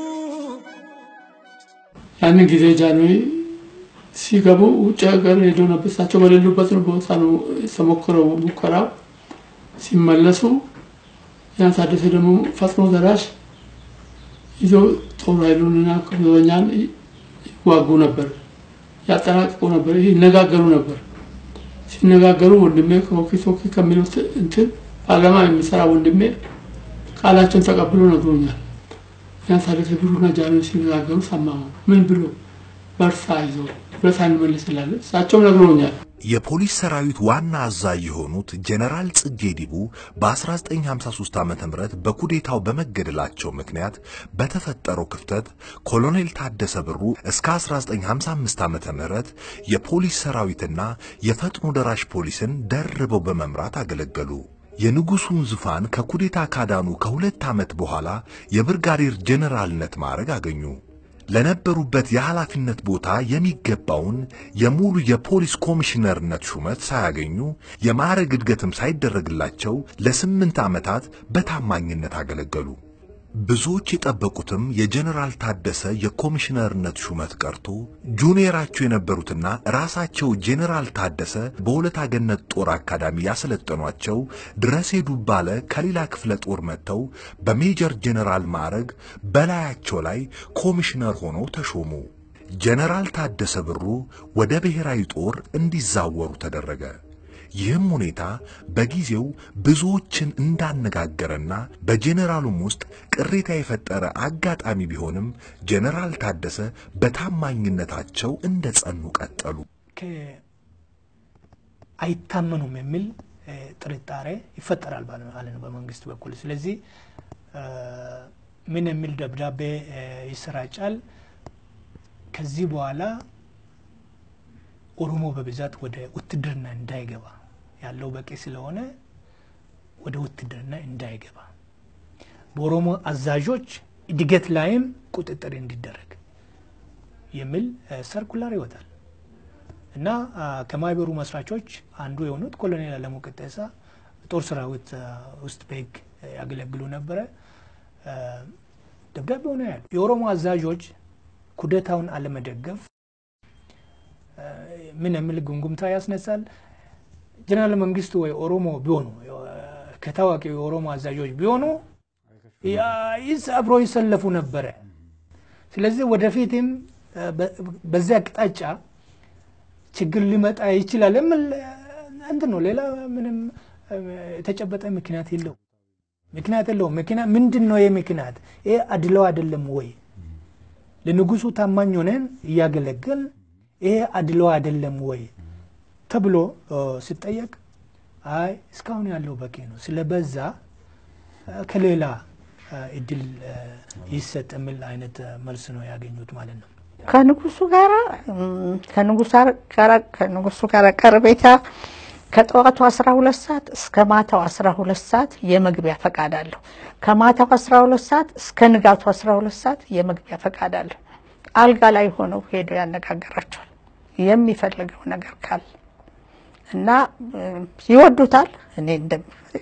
ያን ጊዜ ጃንሆይ ሲገቡ ውጭ ሀገር ሄዶ ነበር እሳቸው በሌሉበት ቦታ ነው የተሞከረው ሙከራው ሲመለሱ ያን ታደሰ ደግሞ ፈጥኖ ደራሽ ይዞ ጦር ኃይሉንና ኮሎኛን ይዋጉ ነበር ያጠናቅቁ ነበር ይነጋገሩ ነበር ሲነጋገሩ ወንድሜ ኮኪ ኮኪ ከሚሉት እንትን ፓርላማ የሚሰራ ወንድሜ ቃላቸውን ተቀብሎ ነግሮኛል ያን ታደሰ ብሩና ጃንሆይ ሲነጋገሩ ሰማሁ ምን ብሎ በርሳ ይዞ ብረታን መልስላለ እሳቸው ነግሮኛል የፖሊስ ሰራዊት ዋና አዛዥ የሆኑት ጀነራል ጽጌ ዲቡ በ1953 ዓመተ ምህረት በኩዴታው በመገደላቸው ምክንያት በተፈጠረው ክፍተት ኮሎኔል ታደሰ ብሩ እስከ1955 ዓመተ ምህረት የፖሊስ ሰራዊትና የፈጥኖ ደራሽ ፖሊስን ደርበው በመምራት አገለገሉ። የንጉሱን ዙፋን ከኩዴታ ካዳኑ ከሁለት ዓመት በኋላ የብርጋዴር ጀነራልነት ማዕረግ አገኙ። ለነበሩበት የኃላፊነት ቦታ የሚገባውን የሙሉ የፖሊስ ኮሚሽነርነት ሹመት ሳያገኙ የማዕረግ እድገትም ሳይደረግላቸው ለስምንት ዓመታት በታማኝነት አገለገሉ። ብዙዎች የጠበቁትም የጀነራል ታደሰ የኮሚሽነርነት ሹመት ቀርቶ ጁኒየራቸው የነበሩትና ራሳቸው ጀነራል ታደሰ በሁለታ ገነት ጦር አካዳሚ ያሰለጠኗቸው ድረሴ ዱባለ ከሌላ ክፍለ ጦር መተው በሜጀር ጀነራል ማዕረግ በላያቸው ላይ ኮሚሽነር ሆነው ተሾሙ። ጀነራል ታደሰ ብሩ ወደ ብሔራዊ ጦር እንዲዛወሩ ተደረገ። ይህም ሁኔታ በጊዜው ብዙዎችን እንዳነጋገረና በጀነራሉም ውስጥ ቅሬታ የፈጠረ አጋጣሚ ቢሆንም ጀነራል ታደሰ በታማኝነታቸው እንደጸኑ ቀጠሉ። አይታመኑም የሚል ጥርጣሬ ይፈጠራል ባለ ነው በመንግስት በኩል። ስለዚህ ምን የሚል ደብዳቤ ይሰራጫል? ከዚህ በኋላ ኦሮሞ በብዛት ወደ ውትድርና እንዳይገባ ያለው በቂ ስለሆነ ወደ ውትድርና እንዳይገባ በኦሮሞ አዛዦች እድገት ላይም ቁጥጥር እንዲደረግ የሚል ሰርኩላር ይወጣል እና ከማይበሩ መስራቾች አንዱ የሆኑት ኮሎኔል አለሙ ቀጤሳ ጦር ሰራዊት ውስጥ በህግ ያገለግሉ ነበር። ደብዳቤው ነው ያለው የኦሮሞ አዛዦች ኩዴታውን አለመደገፍ ምን የሚል ጉምጉምታ ያስነሳል። ጀነራል መንግስቱ ወይ ኦሮሞ ቢሆኑ ከታዋቂ የኦሮሞ አዛዦች ቢሆኑ ያይስ አብሮ ይሰለፉ ነበር። ስለዚህ ወደፊትም በዚያ አቅጣጫ ችግር ሊመጣ ይችላል የሚል አንተ ነው። ሌላ ምንም የተጨበጠ ምክንያት የለው ምክንያት የለው ምክንያት ምንድነው? የምክንያት ይሄ አድለው አይደለም ወይ? ለንጉሱ ታማኝ ሆነን ያገለገል ይሄ አድለው አይደለም ወይ ተብሎ ሲጠየቅ አይ እስካሁን ያለው በቂ ነው ስለበዛ ከሌላ እድል ይሰጥ የሚል አይነት መልስ ነው ያገኙት ማለት ነው። ከንጉሱ ጋራ ከንጉሱ ጋራ ከንጉሱ ጋራ ቀርቤታ ከጠዋቱ አስራ ሁለት ሰዓት እስከ ማታው አስራ ሁለት ሰዓት የመግቢያ ፈቃድ አለው። ከማታው አስራ ሁለት ሰዓት እስከ ንጋቱ አስራ ሁለት ሰዓት የመግቢያ ፈቃድ አለው። አልጋ ላይ ሆነው ሄዶ ያነጋገራቸዋል የሚፈልገው ነገር ካለ እና ይወዱታል። እኔ እንደ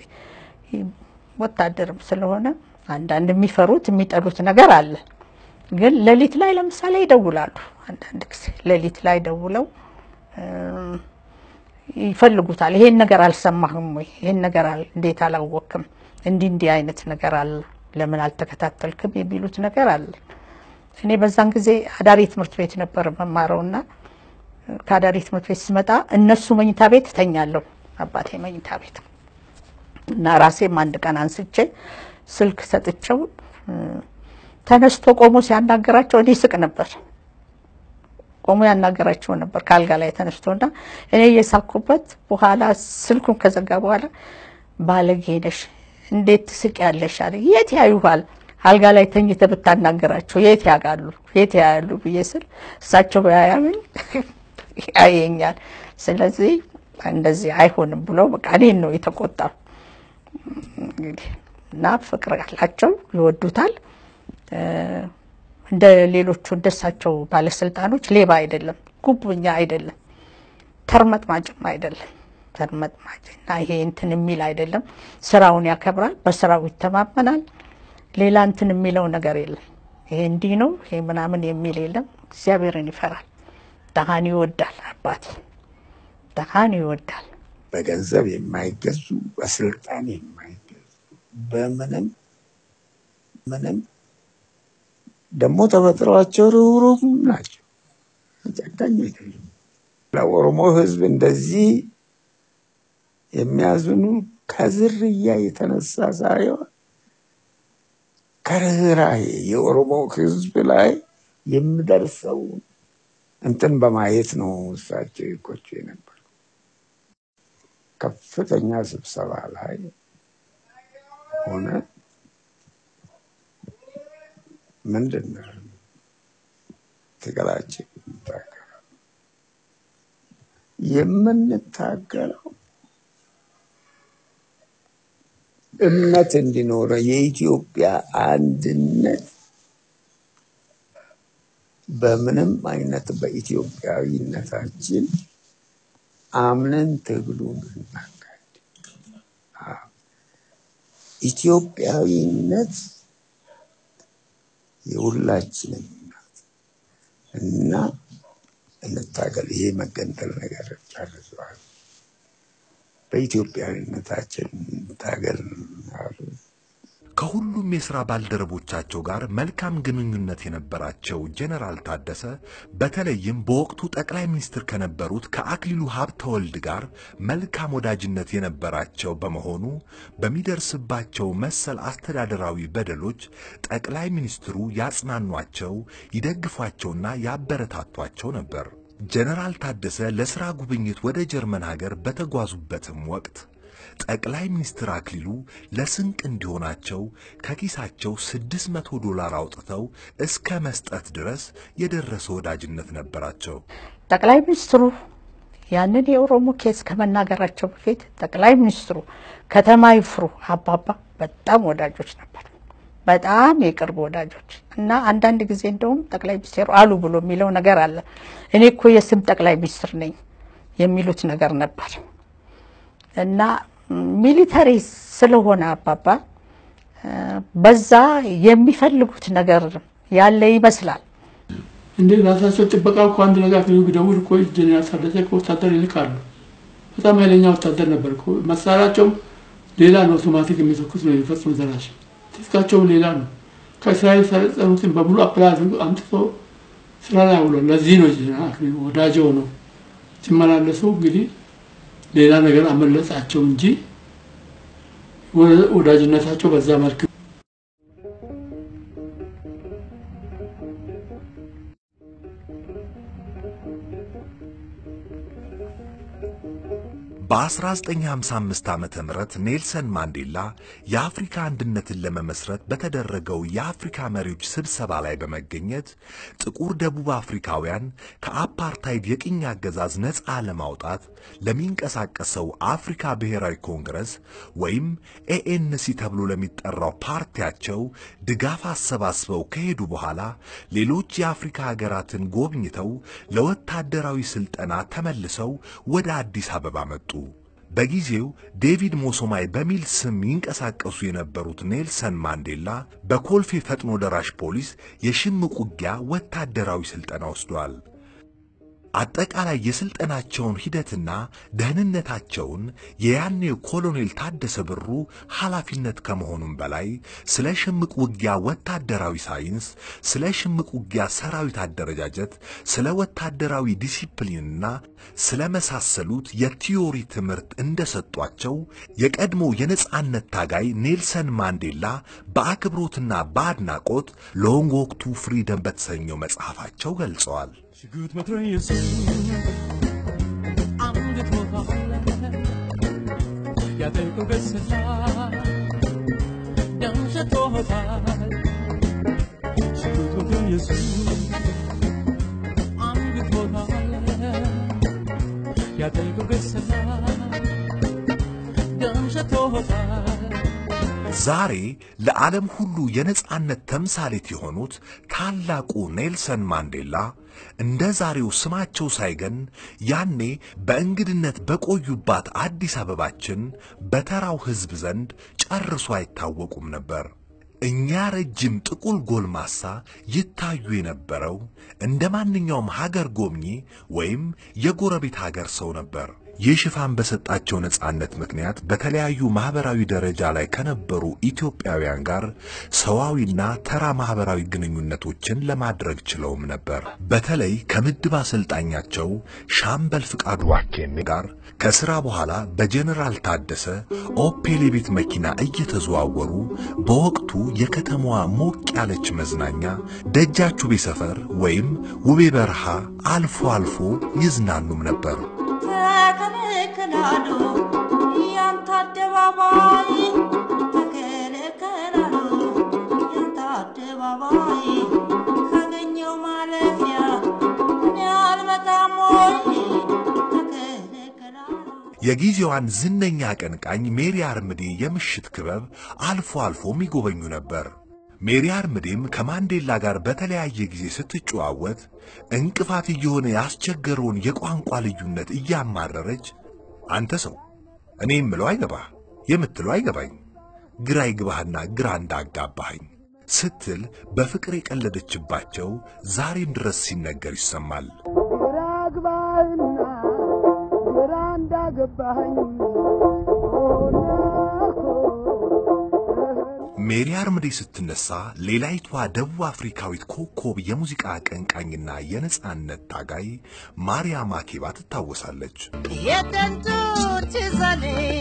ወታደርም ስለሆነ አንዳንድ የሚፈሩት የሚጠሉት ነገር አለ። ግን ሌሊት ላይ ለምሳሌ ይደውላሉ። አንዳንድ ጊዜ ሌሊት ላይ ደውለው ይፈልጉታል። ይሄን ነገር አልሰማህም ወይ? ይሄን ነገር እንዴት አላወቅም? እንዲህ እንዲህ አይነት ነገር አለ ለምን አልተከታተልክም የሚሉት ነገር አለ። እኔ በዛን ጊዜ አዳሪ ትምህርት ቤት ነበር መማረውና ካዳሪ ትምህርት ቤት ስመጣ እነሱ መኝታ ቤት ተኛለሁ፣ አባቴ መኝታ ቤት እና ራሴም አንድ ቀን አንስቼ ስልክ ሰጥቼው ተነስቶ ቆሞ ሲያናገራቸው እኔ ስቅ ነበር። ቆሞ ያናገራቸው ነበር ካልጋ ላይ ተነስቶና እኔ የሳኩበት በኋላ ስልኩን ከዘጋ በኋላ ባለጌ ነሽ እንዴት ትስቅ ያለሽ አለ። የት ያዩሃል? አልጋ ላይ ተኝተህ ብታናገራቸው የት ያጋሉ? የት ያያሉ ብዬ ስል እሳቸው ያያምን ያየኛል። ስለዚህ እንደዚህ አይሆንም ብሎ በቃ እኔን ነው የተቆጣው። እንግዲህ እና ፍቅር ያላቸው ይወዱታል። እንደ ሌሎቹ እንደሳቸው ባለስልጣኖች ሌባ አይደለም፣ ጉብኛ አይደለም፣ ተርመጥማጭም አይደለም። ተርመጥማጭና ይሄ እንትን የሚል አይደለም። ስራውን ያከብራል፣ በስራው ይተማመናል። ሌላ እንትን የሚለው ነገር የለም። ይሄ እንዲህ ነው ይሄ ምናምን የሚል የለም። እግዚአብሔርን ይፈራል። ደሃን ይወዳል። አባቴ ደሃን ይወዳል። በገንዘብ የማይገዙ በስልጣን የማይገዙ በምንም ምንም ደግሞ ተፈጥሯቸው ሩህሩህ ናቸው። ጨካኝ አይደሉም። ለኦሮሞ ህዝብ እንደዚህ የሚያዝኑ ከዝርያ የተነሳ ሳይሆን ከርህራሄ የኦሮሞ ህዝብ ላይ የሚደርሰው እንትን በማየት ነው እሳቸው ይቆጩ ነበር። ከፍተኛ ስብሰባ ላይ ሆነ ምንድነው ትግላችን የምንታገለው እምነት እንዲኖር የኢትዮጵያ አንድነት በምንም አይነት በኢትዮጵያዊነታችን አምነን ትግሉን እናካሂድ። ኢትዮጵያዊነት የሁላችንም እና እንታገል። ይሄ መገንጠል ነገር ጨርሷል። በኢትዮጵያዊነታችን ታገል አሉ። ከሁሉም የሥራ ባልደረቦቻቸው ጋር መልካም ግንኙነት የነበራቸው ጀነራል ታደሰ በተለይም በወቅቱ ጠቅላይ ሚኒስትር ከነበሩት ከአክሊሉ ሀብተወልድ ጋር መልካም ወዳጅነት የነበራቸው በመሆኑ በሚደርስባቸው መሰል አስተዳደራዊ በደሎች ጠቅላይ ሚኒስትሩ ያጽናኗቸው፣ ይደግፏቸውና ያበረታቷቸው ነበር። ጀነራል ታደሰ ለሥራ ጉብኝት ወደ ጀርመን ሀገር በተጓዙበትም ወቅት ጠቅላይ ሚኒስትር አክሊሉ ለስንቅ እንዲሆናቸው ከኪሳቸው ስድስት መቶ ዶላር አውጥተው እስከ መስጠት ድረስ የደረሰ ወዳጅነት ነበራቸው። ጠቅላይ ሚኒስትሩ ያንን የኦሮሞ ኬስ ከመናገራቸው በፊት ጠቅላይ ሚኒስትሩ ከተማ ይፍሩ አባባ በጣም ወዳጆች ነበር። በጣም የቅርብ ወዳጆች እና አንዳንድ ጊዜ እንደውም ጠቅላይ ሚኒስትሩ አሉ ብሎ የሚለው ነገር አለ። እኔ እኮ የስም ጠቅላይ ሚኒስትር ነኝ የሚሉት ነገር ነበር እና ሚሊተሪ ስለሆነ አባባ በዛ የሚፈልጉት ነገር ያለ ይመስላል። እንዴ ራሳቸው ጥበቃው እኮ አንድ ነገር ነው ቢደውል እኮ ጀነራል ታደሰ እኮ ወታደር ይልካሉ። በጣም ኃይለኛ ወታደር ነበር እኮ። መሳሪያቸው ሌላ ነው፣ አውቶማቲክ የሚተኩስ ነው የሚፈጽሙ ዘራሽ። ትጥቃቸው ሌላ ነው። ከእስራኤል ሰለጠኑትን በሙሉ አፕላዝ አምጥቶ ስራ ላይ አውሎ ለዚህ ነው ጀነራል ወዳጀው ነው ሲመላለሱ እንግዲህ ሌላ ነገር አመለጣቸው እንጂ ወዳጅነታቸው በዛ መልኩ በ1955 ዓመተ ምህረት ኔልሰን ማንዴላ የአፍሪካ አንድነትን ለመመስረት በተደረገው የአፍሪካ መሪዎች ስብሰባ ላይ በመገኘት ጥቁር ደቡብ አፍሪካውያን ከአፓርታይድ የቅኝ አገዛዝ ነፃ ለማውጣት ለሚንቀሳቀሰው አፍሪካ ብሔራዊ ኮንግረስ ወይም ኤኤንሲ ተብሎ ለሚጠራው ፓርቲያቸው ድጋፍ አሰባስበው ከሄዱ በኋላ ሌሎች የአፍሪካ ሀገራትን ጎብኝተው ለወታደራዊ ስልጠና ተመልሰው ወደ አዲስ አበባ መጡ። በጊዜው ዴቪድ ሞሶማይ በሚል ስም ይንቀሳቀሱ የነበሩት ኔልሰን ማንዴላ በኮልፌ ፈጥኖ ደራሽ ፖሊስ የሽምቅ ውጊያ ወታደራዊ ስልጠና ወስደዋል። አጠቃላይ የስልጠናቸውን ሂደትና ደህንነታቸውን የያኔው ኮሎኔል ታደሰ ብሩ ኃላፊነት ከመሆኑም በላይ ስለ ሽምቅ ውጊያ ወታደራዊ ሳይንስ፣ ስለ ሽምቅ ውጊያ ሰራዊት አደረጃጀት፣ ስለ ወታደራዊ ዲሲፕሊንና ስለ መሳሰሉት የቲዮሪ ትምህርት እንደሰጧቸው የቀድሞ የነጻነት ታጋይ ኔልሰን ማንዴላ በአክብሮትና በአድናቆት ሎንግ ዎክ ቱ ፍሪደም በተሰኘው መጽሐፋቸው ገልጸዋል። ሽጉጥ መትረየሱ አንገት ሞታለ ያጠቁ ገስታ ደምሸቶታል ሽጉጥ መትረየሱ አንገት ሞታለ ያጠቁ ገስታ ደምሸቶታል ዛሬ ለዓለም ሁሉ የነጻነት ተምሳሌት የሆኑት ታላቁ ኔልሰን ማንዴላ እንደ ዛሬው ስማቸው ሳይገን ያኔ በእንግድነት በቆዩባት አዲስ አበባችን በተራው ሕዝብ ዘንድ ጨርሶ አይታወቁም ነበር። እኛ ረጅም ጥቁል ጎልማሳ ይታዩ የነበረው እንደ ማንኛውም ሀገር ጎብኚ ወይም የጎረቤት ሀገር ሰው ነበር። ይህ ሽፋን በሰጣቸው ነጻነት ምክንያት በተለያዩ ማህበራዊ ደረጃ ላይ ከነበሩ ኢትዮጵያውያን ጋር ሰዋዊና ተራ ማህበራዊ ግንኙነቶችን ለማድረግ ችለውም ነበር። በተለይ ከምድብ አሰልጣኛቸው ሻምበል ፍቃዱ ዋኬኔ ጋር ከሥራ በኋላ በጀነራል ታደሰ ኦፔል የቤት መኪና እየተዘዋወሩ በወቅቱ የከተማዋ ሞቅ ያለች መዝናኛ ደጃቹቤ ሰፈር ወይም ውቤ በረሃ አልፎ አልፎ ይዝናኑም ነበር። ተከለከላሉ ያንተ አደባባይ ተከለከላሉ ያንተ አደባባይ ካገኘው ማለፊያ እኔ አልመጣም ወይ ተከለከላሉ። የጊዜዋን ዝነኛ አቀንቃኝ ሜሪ አርምዴ የምሽት ክበብ አልፎ አልፎ የሚጎበኙ ነበር። ሜሪ አርምዴም ከማንዴላ ጋር በተለያየ ጊዜ ስትጨዋወት እንቅፋት እየሆነ ያስቸገረውን የቋንቋ ልዩነት እያማረረች አንተ ሰው እኔ የምለው አይገባህ የምትለው አይገባኝ ግራ ይግባህና ግራ እንዳጋባኸኝ ስትል በፍቅር የቀለደችባቸው ዛሬም ድረስ ሲነገር ይሰማል። ግራ ግባህና ግራ እንዳገባኸኝ ሜሪ አርምዴ ስትነሳ ሌላይቷ ደቡብ አፍሪካዊት ኮከብ የሙዚቃ አቀንቃኝና የነጻነት ታጋይ ማርያም ማኬባ ትታወሳለች። የደንቱ ትዘኔ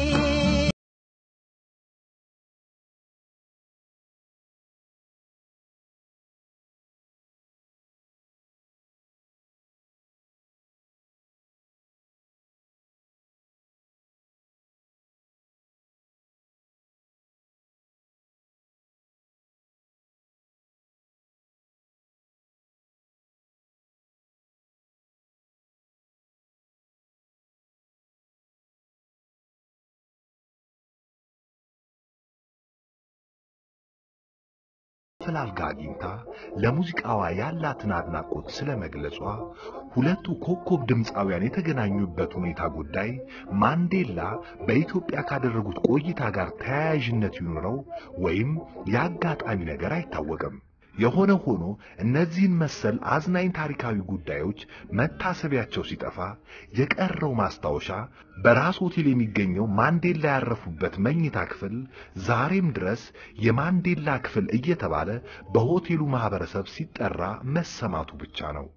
ፈላልጋ አግኝታ ለሙዚቃዋ ያላትን አድናቆት ስለመግለጿ ሁለቱ ኮከብ ድምፃውያን የተገናኙበት ሁኔታ ጉዳይ ማንዴላ በኢትዮጵያ ካደረጉት ቆይታ ጋር ተያያዥነት ይኖረው ወይም ያጋጣሚ ነገር አይታወቅም። የሆነ ሆኖ እነዚህን መሰል አዝናኝ ታሪካዊ ጉዳዮች መታሰቢያቸው ሲጠፋ የቀረው ማስታወሻ በራስ ሆቴል የሚገኘው ማንዴላ ያረፉበት መኝታ ክፍል ዛሬም ድረስ የማንዴላ ክፍል እየተባለ በሆቴሉ ማህበረሰብ ሲጠራ መሰማቱ ብቻ ነው።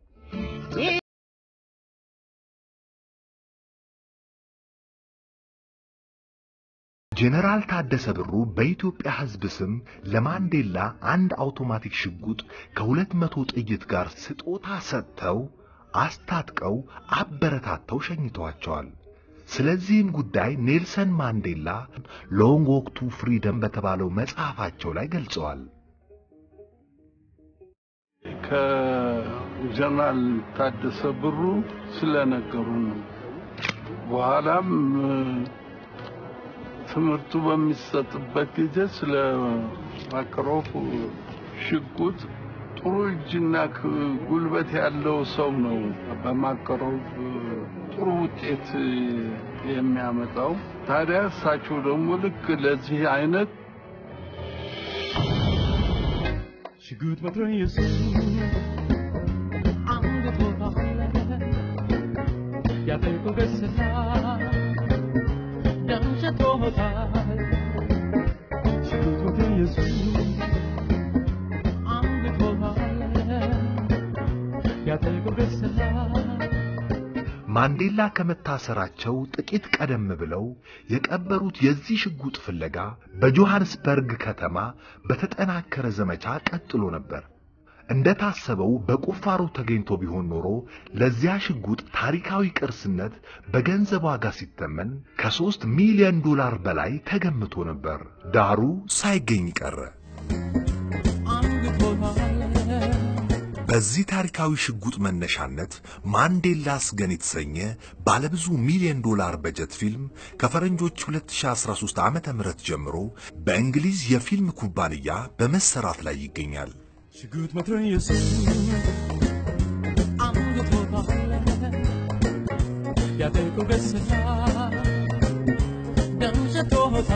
ጀነራል ታደሰ ብሩ በኢትዮጵያ ሕዝብ ስም ለማንዴላ አንድ አውቶማቲክ ሽጉጥ ከሁለት መቶ ጥይት ጋር ስጦታ ሰጥተው አስታጥቀው አበረታተው ሸኝተዋቸዋል። ስለዚህም ጉዳይ ኔልሰን ማንዴላ ሎንግ ዎክ ቱ ፍሪደም በተባለው መጽሐፋቸው ላይ ገልጸዋል። ከጀነራል ታደሰ ብሩ ስለነገሩን በኋላም ትምህርቱ በሚሰጥበት ጊዜ ስለ ማክሮፍ ሽጉጥ ጥሩ እጅና ጉልበት ያለው ሰው ነው በማክሮፍ ጥሩ ውጤት የሚያመጣው። ታዲያ እሳቸው ደግሞ ልክ ለዚህ አይነት ሽጉጥ መትረየስ አንገቶታ ያጠቁ ገስላ ማንዴላ ከመታሰራቸው ጥቂት ቀደም ብለው የቀበሩት የዚህ ሽጉጥ ፍለጋ በጆሃንስበርግ ከተማ በተጠናከረ ዘመቻ ቀጥሎ ነበር። እንደታሰበው በቁፋሮ ተገኝቶ ቢሆን ኖሮ ለዚያ ሽጉጥ ታሪካዊ ቅርስነት በገንዘብ ዋጋ ሲተመን ከሶስት ሚሊዮን ዶላር በላይ ተገምቶ ነበር። ዳሩ ሳይገኝ ቀረ። በዚህ ታሪካዊ ሽጉጥ መነሻነት ማንዴላስ ገን የተሰኘ ባለብዙ ሚሊዮን ዶላር በጀት ፊልም ከፈረንጆች ሁለት ሺህ አስራ ሶስት ዓመተ ምህረት ጀምሮ በእንግሊዝ የፊልም ኩባንያ በመሰራት ላይ ይገኛል። ሽጉጥ መትረየስ አንገቶታ ያጠቁ ገስላ ደምሸቶታ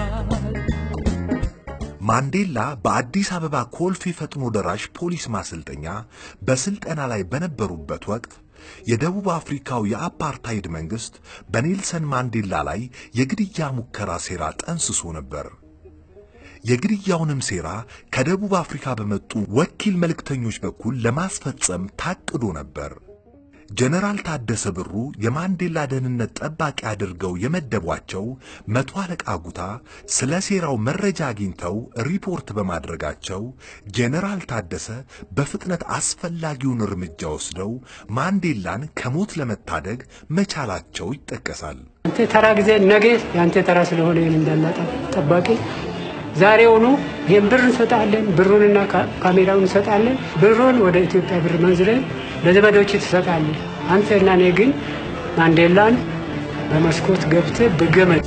ማንዴላ በአዲስ አበባ ኮልፌ ፈጥኖ ደራሽ ፖሊስ ማሰልጠኛ በስልጠና ላይ በነበሩበት ወቅት የደቡብ አፍሪካው የአፓርታይድ መንግስት በኔልሰን ማንዴላ ላይ የግድያ ሙከራ ሴራ ጠንስሶ ነበር። የግድያውንም ሴራ ከደቡብ አፍሪካ በመጡ ወኪል መልእክተኞች በኩል ለማስፈጸም ታቅዶ ነበር። ጀነራል ታደሰ ብሩ የማንዴላ ደህንነት ጠባቂ አድርገው የመደቧቸው መቶ አለቃ ጉታ ስለ ሴራው መረጃ አግኝተው ሪፖርት በማድረጋቸው ጀነራል ታደሰ በፍጥነት አስፈላጊውን እርምጃ ወስደው ማንዴላን ከሞት ለመታደግ መቻላቸው ይጠቀሳል። አንተ ተራ ጊዜ ነገ ያንተ ተራ ስለሆነ እንዳናጣ ጠባቂ ዛሬውኑ ይሄን ብር እንሰጣለን፣ ብሩንና ካሜራውን እንሰጣለን፣ ብሩን ወደ ኢትዮጵያ ብር መንዝለን ለዘመዶች ተሰጣለን። አንተና እኔ ግን ማንዴላን በመስኮት ገብተ በገመድ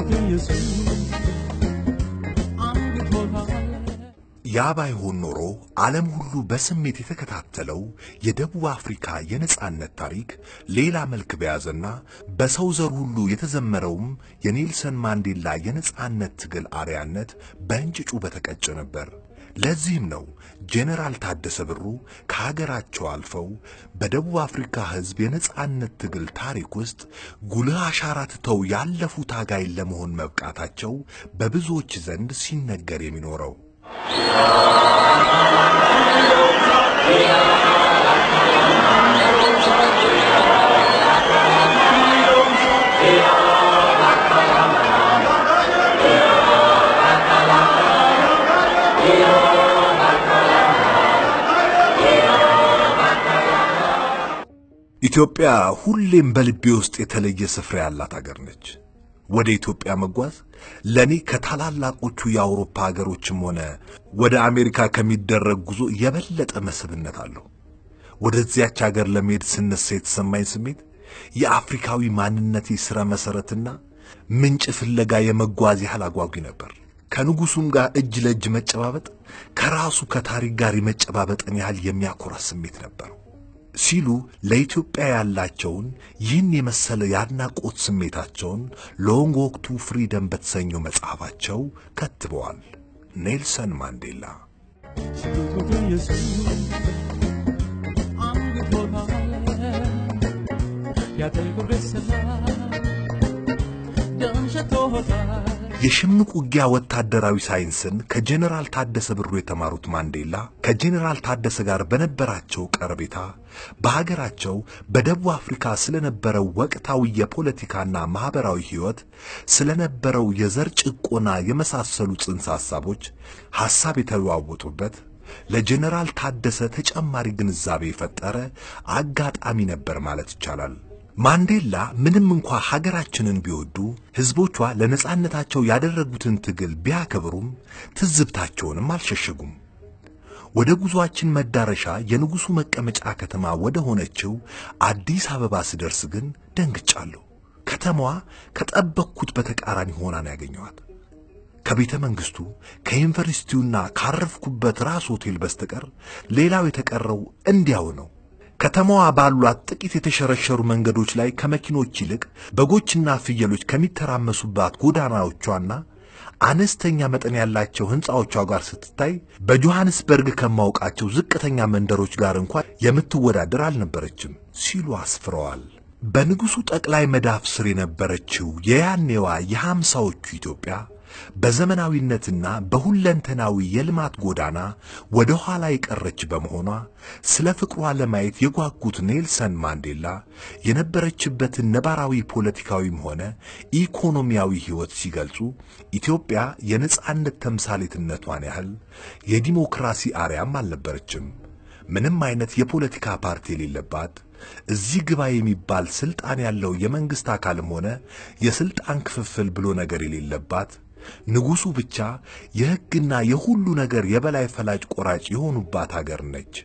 ያ ባይሆን ኖሮ ዓለም ሁሉ በስሜት የተከታተለው የደቡብ አፍሪካ የነጻነት ታሪክ ሌላ መልክ በያዘና በሰው ዘር ሁሉ የተዘመረውም የኔልሰን ማንዴላ የነጻነት ትግል አርያነት በእንጭጩ በተቀጨ ነበር። ለዚህም ነው ጀነራል ታደሰ ብሩ ከሀገራቸው አልፈው በደቡብ አፍሪካ ሕዝብ የነጻነት ትግል ታሪክ ውስጥ ጉልህ አሻራ ትተው ያለፉ ታጋይ ለመሆን መብቃታቸው በብዙዎች ዘንድ ሲነገር የሚኖረው። ኢትዮጵያ ሁሌም በልቤ ውስጥ የተለየ ስፍራ ያላት ሀገር ነች። ወደ ኢትዮጵያ መጓዝ ለኔ ከታላላቆቹ የአውሮፓ ሀገሮችም ሆነ ወደ አሜሪካ ከሚደረግ ጉዞ የበለጠ መስህብነት አለው። ወደዚያች ሀገር ለመሄድ ስነሳ የተሰማኝ ስሜት የአፍሪካዊ ማንነቴ ስራ መሰረትና ምንጭ ፍለጋ የመጓዝ ያህል አጓጊ ነበር። ከንጉሱም ጋር እጅ ለእጅ መጨባበጥ ከራሱ ከታሪክ ጋር የመጨባበጥን ያህል የሚያኮራ ስሜት ነበር ሲሉ ለኢትዮጵያ ያላቸውን ይህን የመሰለ ያድናቆት ስሜታቸውን ሎንግ ዎክ ቱ ፍሪደም በተሰኘው መጽሐፋቸው ከትበዋል። ኔልሰን ማንዴላ የሽምቅ ውጊያ ወታደራዊ ሳይንስን ከጀነራል ታደሰ ብሩ የተማሩት ማንዴላ ከጀነራል ታደሰ ጋር በነበራቸው ቀረቤታ በሀገራቸው በደቡብ አፍሪካ ስለነበረው ወቅታዊ የፖለቲካና ማህበራዊ ህይወት ስለነበረው የዘር ጭቆና የመሳሰሉ ጽንሰ ሐሳቦች ሐሳብ የተለዋወጡበት ለጀነራል ታደሰ ተጨማሪ ግንዛቤ የፈጠረ አጋጣሚ ነበር ማለት ይቻላል። ማንዴላ ምንም እንኳን ሀገራችንን ቢወዱ ህዝቦቿ ለነጻነታቸው ያደረጉትን ትግል ቢያከብሩም ትዝብታቸውንም አልሸሸጉም። ወደ ጉዟችን መዳረሻ የንጉሱ መቀመጫ ከተማ ወደ ሆነችው አዲስ አበባ ስደርስ ግን ደንግጫለሁ። ከተማዋ ከጠበቅኩት በተቃራኒ ሆና ነው ያገኘኋት። ከቤተ መንግስቱ ከዩኒቨርሲቲውና ካረፍኩበት ራስ ሆቴል በስተቀር ሌላው የተቀረው እንዲያው ነው። ከተማዋ ባሏት ጥቂት የተሸረሸሩ መንገዶች ላይ ከመኪኖች ይልቅ በጎችና ፍየሎች ከሚተራመሱባት ጎዳናዎቿና አነስተኛ መጠን ያላቸው ህንጻዎቿ ጋር ስትታይ በጆሃንስበርግ ከማውቃቸው ዝቅተኛ መንደሮች ጋር እንኳን የምትወዳደር አልነበረችም ሲሉ አስፍረዋል። በንጉሱ ጠቅላይ መዳፍ ስር የነበረችው የያኔዋ የሃምሳዎቹ ኢትዮጵያ በዘመናዊነትና በሁለንተናዊ የልማት ጎዳና ወደ ኋላ የቀረች በመሆኗ ስለ ፍቅሯ ለማየት የጓጉት ኔልሰን ማንዴላ የነበረችበትን ነባራዊ ፖለቲካዊም ሆነ ኢኮኖሚያዊ ህይወት ሲገልጹ ኢትዮጵያ የነጻነት ተምሳሌትነቷን ያህል የዲሞክራሲ አርያም አልነበረችም። ምንም አይነት የፖለቲካ ፓርቲ የሌለባት እዚህ ግባ የሚባል ስልጣን ያለው የመንግስት አካልም ሆነ የስልጣን ክፍፍል ብሎ ነገር የሌለባት ንጉሱ ብቻ የህግና የሁሉ ነገር የበላይ ፈላጭ ቆራጭ የሆኑባት ሀገር ነች።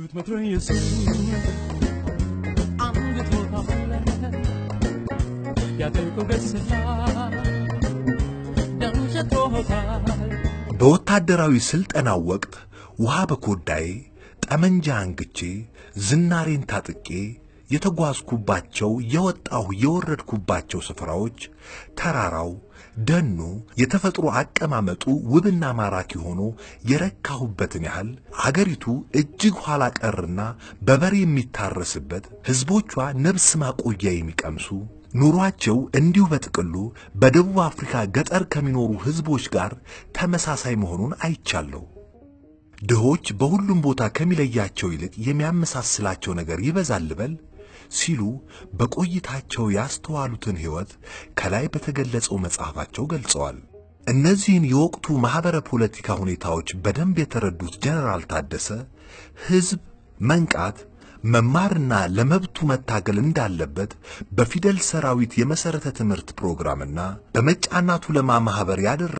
በወታደራዊ ስልጠናው ወቅት ውሃ በኮዳዬ ጠመንጃ አንግቼ ዝናሬን ታጥቄ የተጓዝኩባቸው የወጣው የወረድኩባቸው ስፍራዎች ተራራው ደኑ የተፈጥሮ አቀማመጡ ውብና ማራኪ ሆኖ የረካሁበትን ያህል አገሪቱ እጅግ ኋላ ቀርና በበሬ የሚታረስበት ህዝቦቿ ነብስ ማቆያ የሚቀምሱ ኑሯቸው እንዲሁ በጥቅሉ በደቡብ አፍሪካ ገጠር ከሚኖሩ ህዝቦች ጋር ተመሳሳይ መሆኑን አይቻለሁ። ድሆች በሁሉም ቦታ ከሚለያቸው ይልቅ የሚያመሳስላቸው ነገር ይበዛል በል ሲሉ በቆይታቸው ያስተዋሉትን ሕይወት ከላይ በተገለጸው መጽሐፋቸው ገልጸዋል። እነዚህን የወቅቱ ማህበረ ፖለቲካ ሁኔታዎች በደንብ የተረዱት ጀነራል ታደሰ ህዝብ መንቃት መማርና ለመብቱ መታገል እንዳለበት በፊደል ሰራዊት የመሰረተ ትምህርት ፕሮግራምና በመጫናቱ ለማ ማህበር ያደረ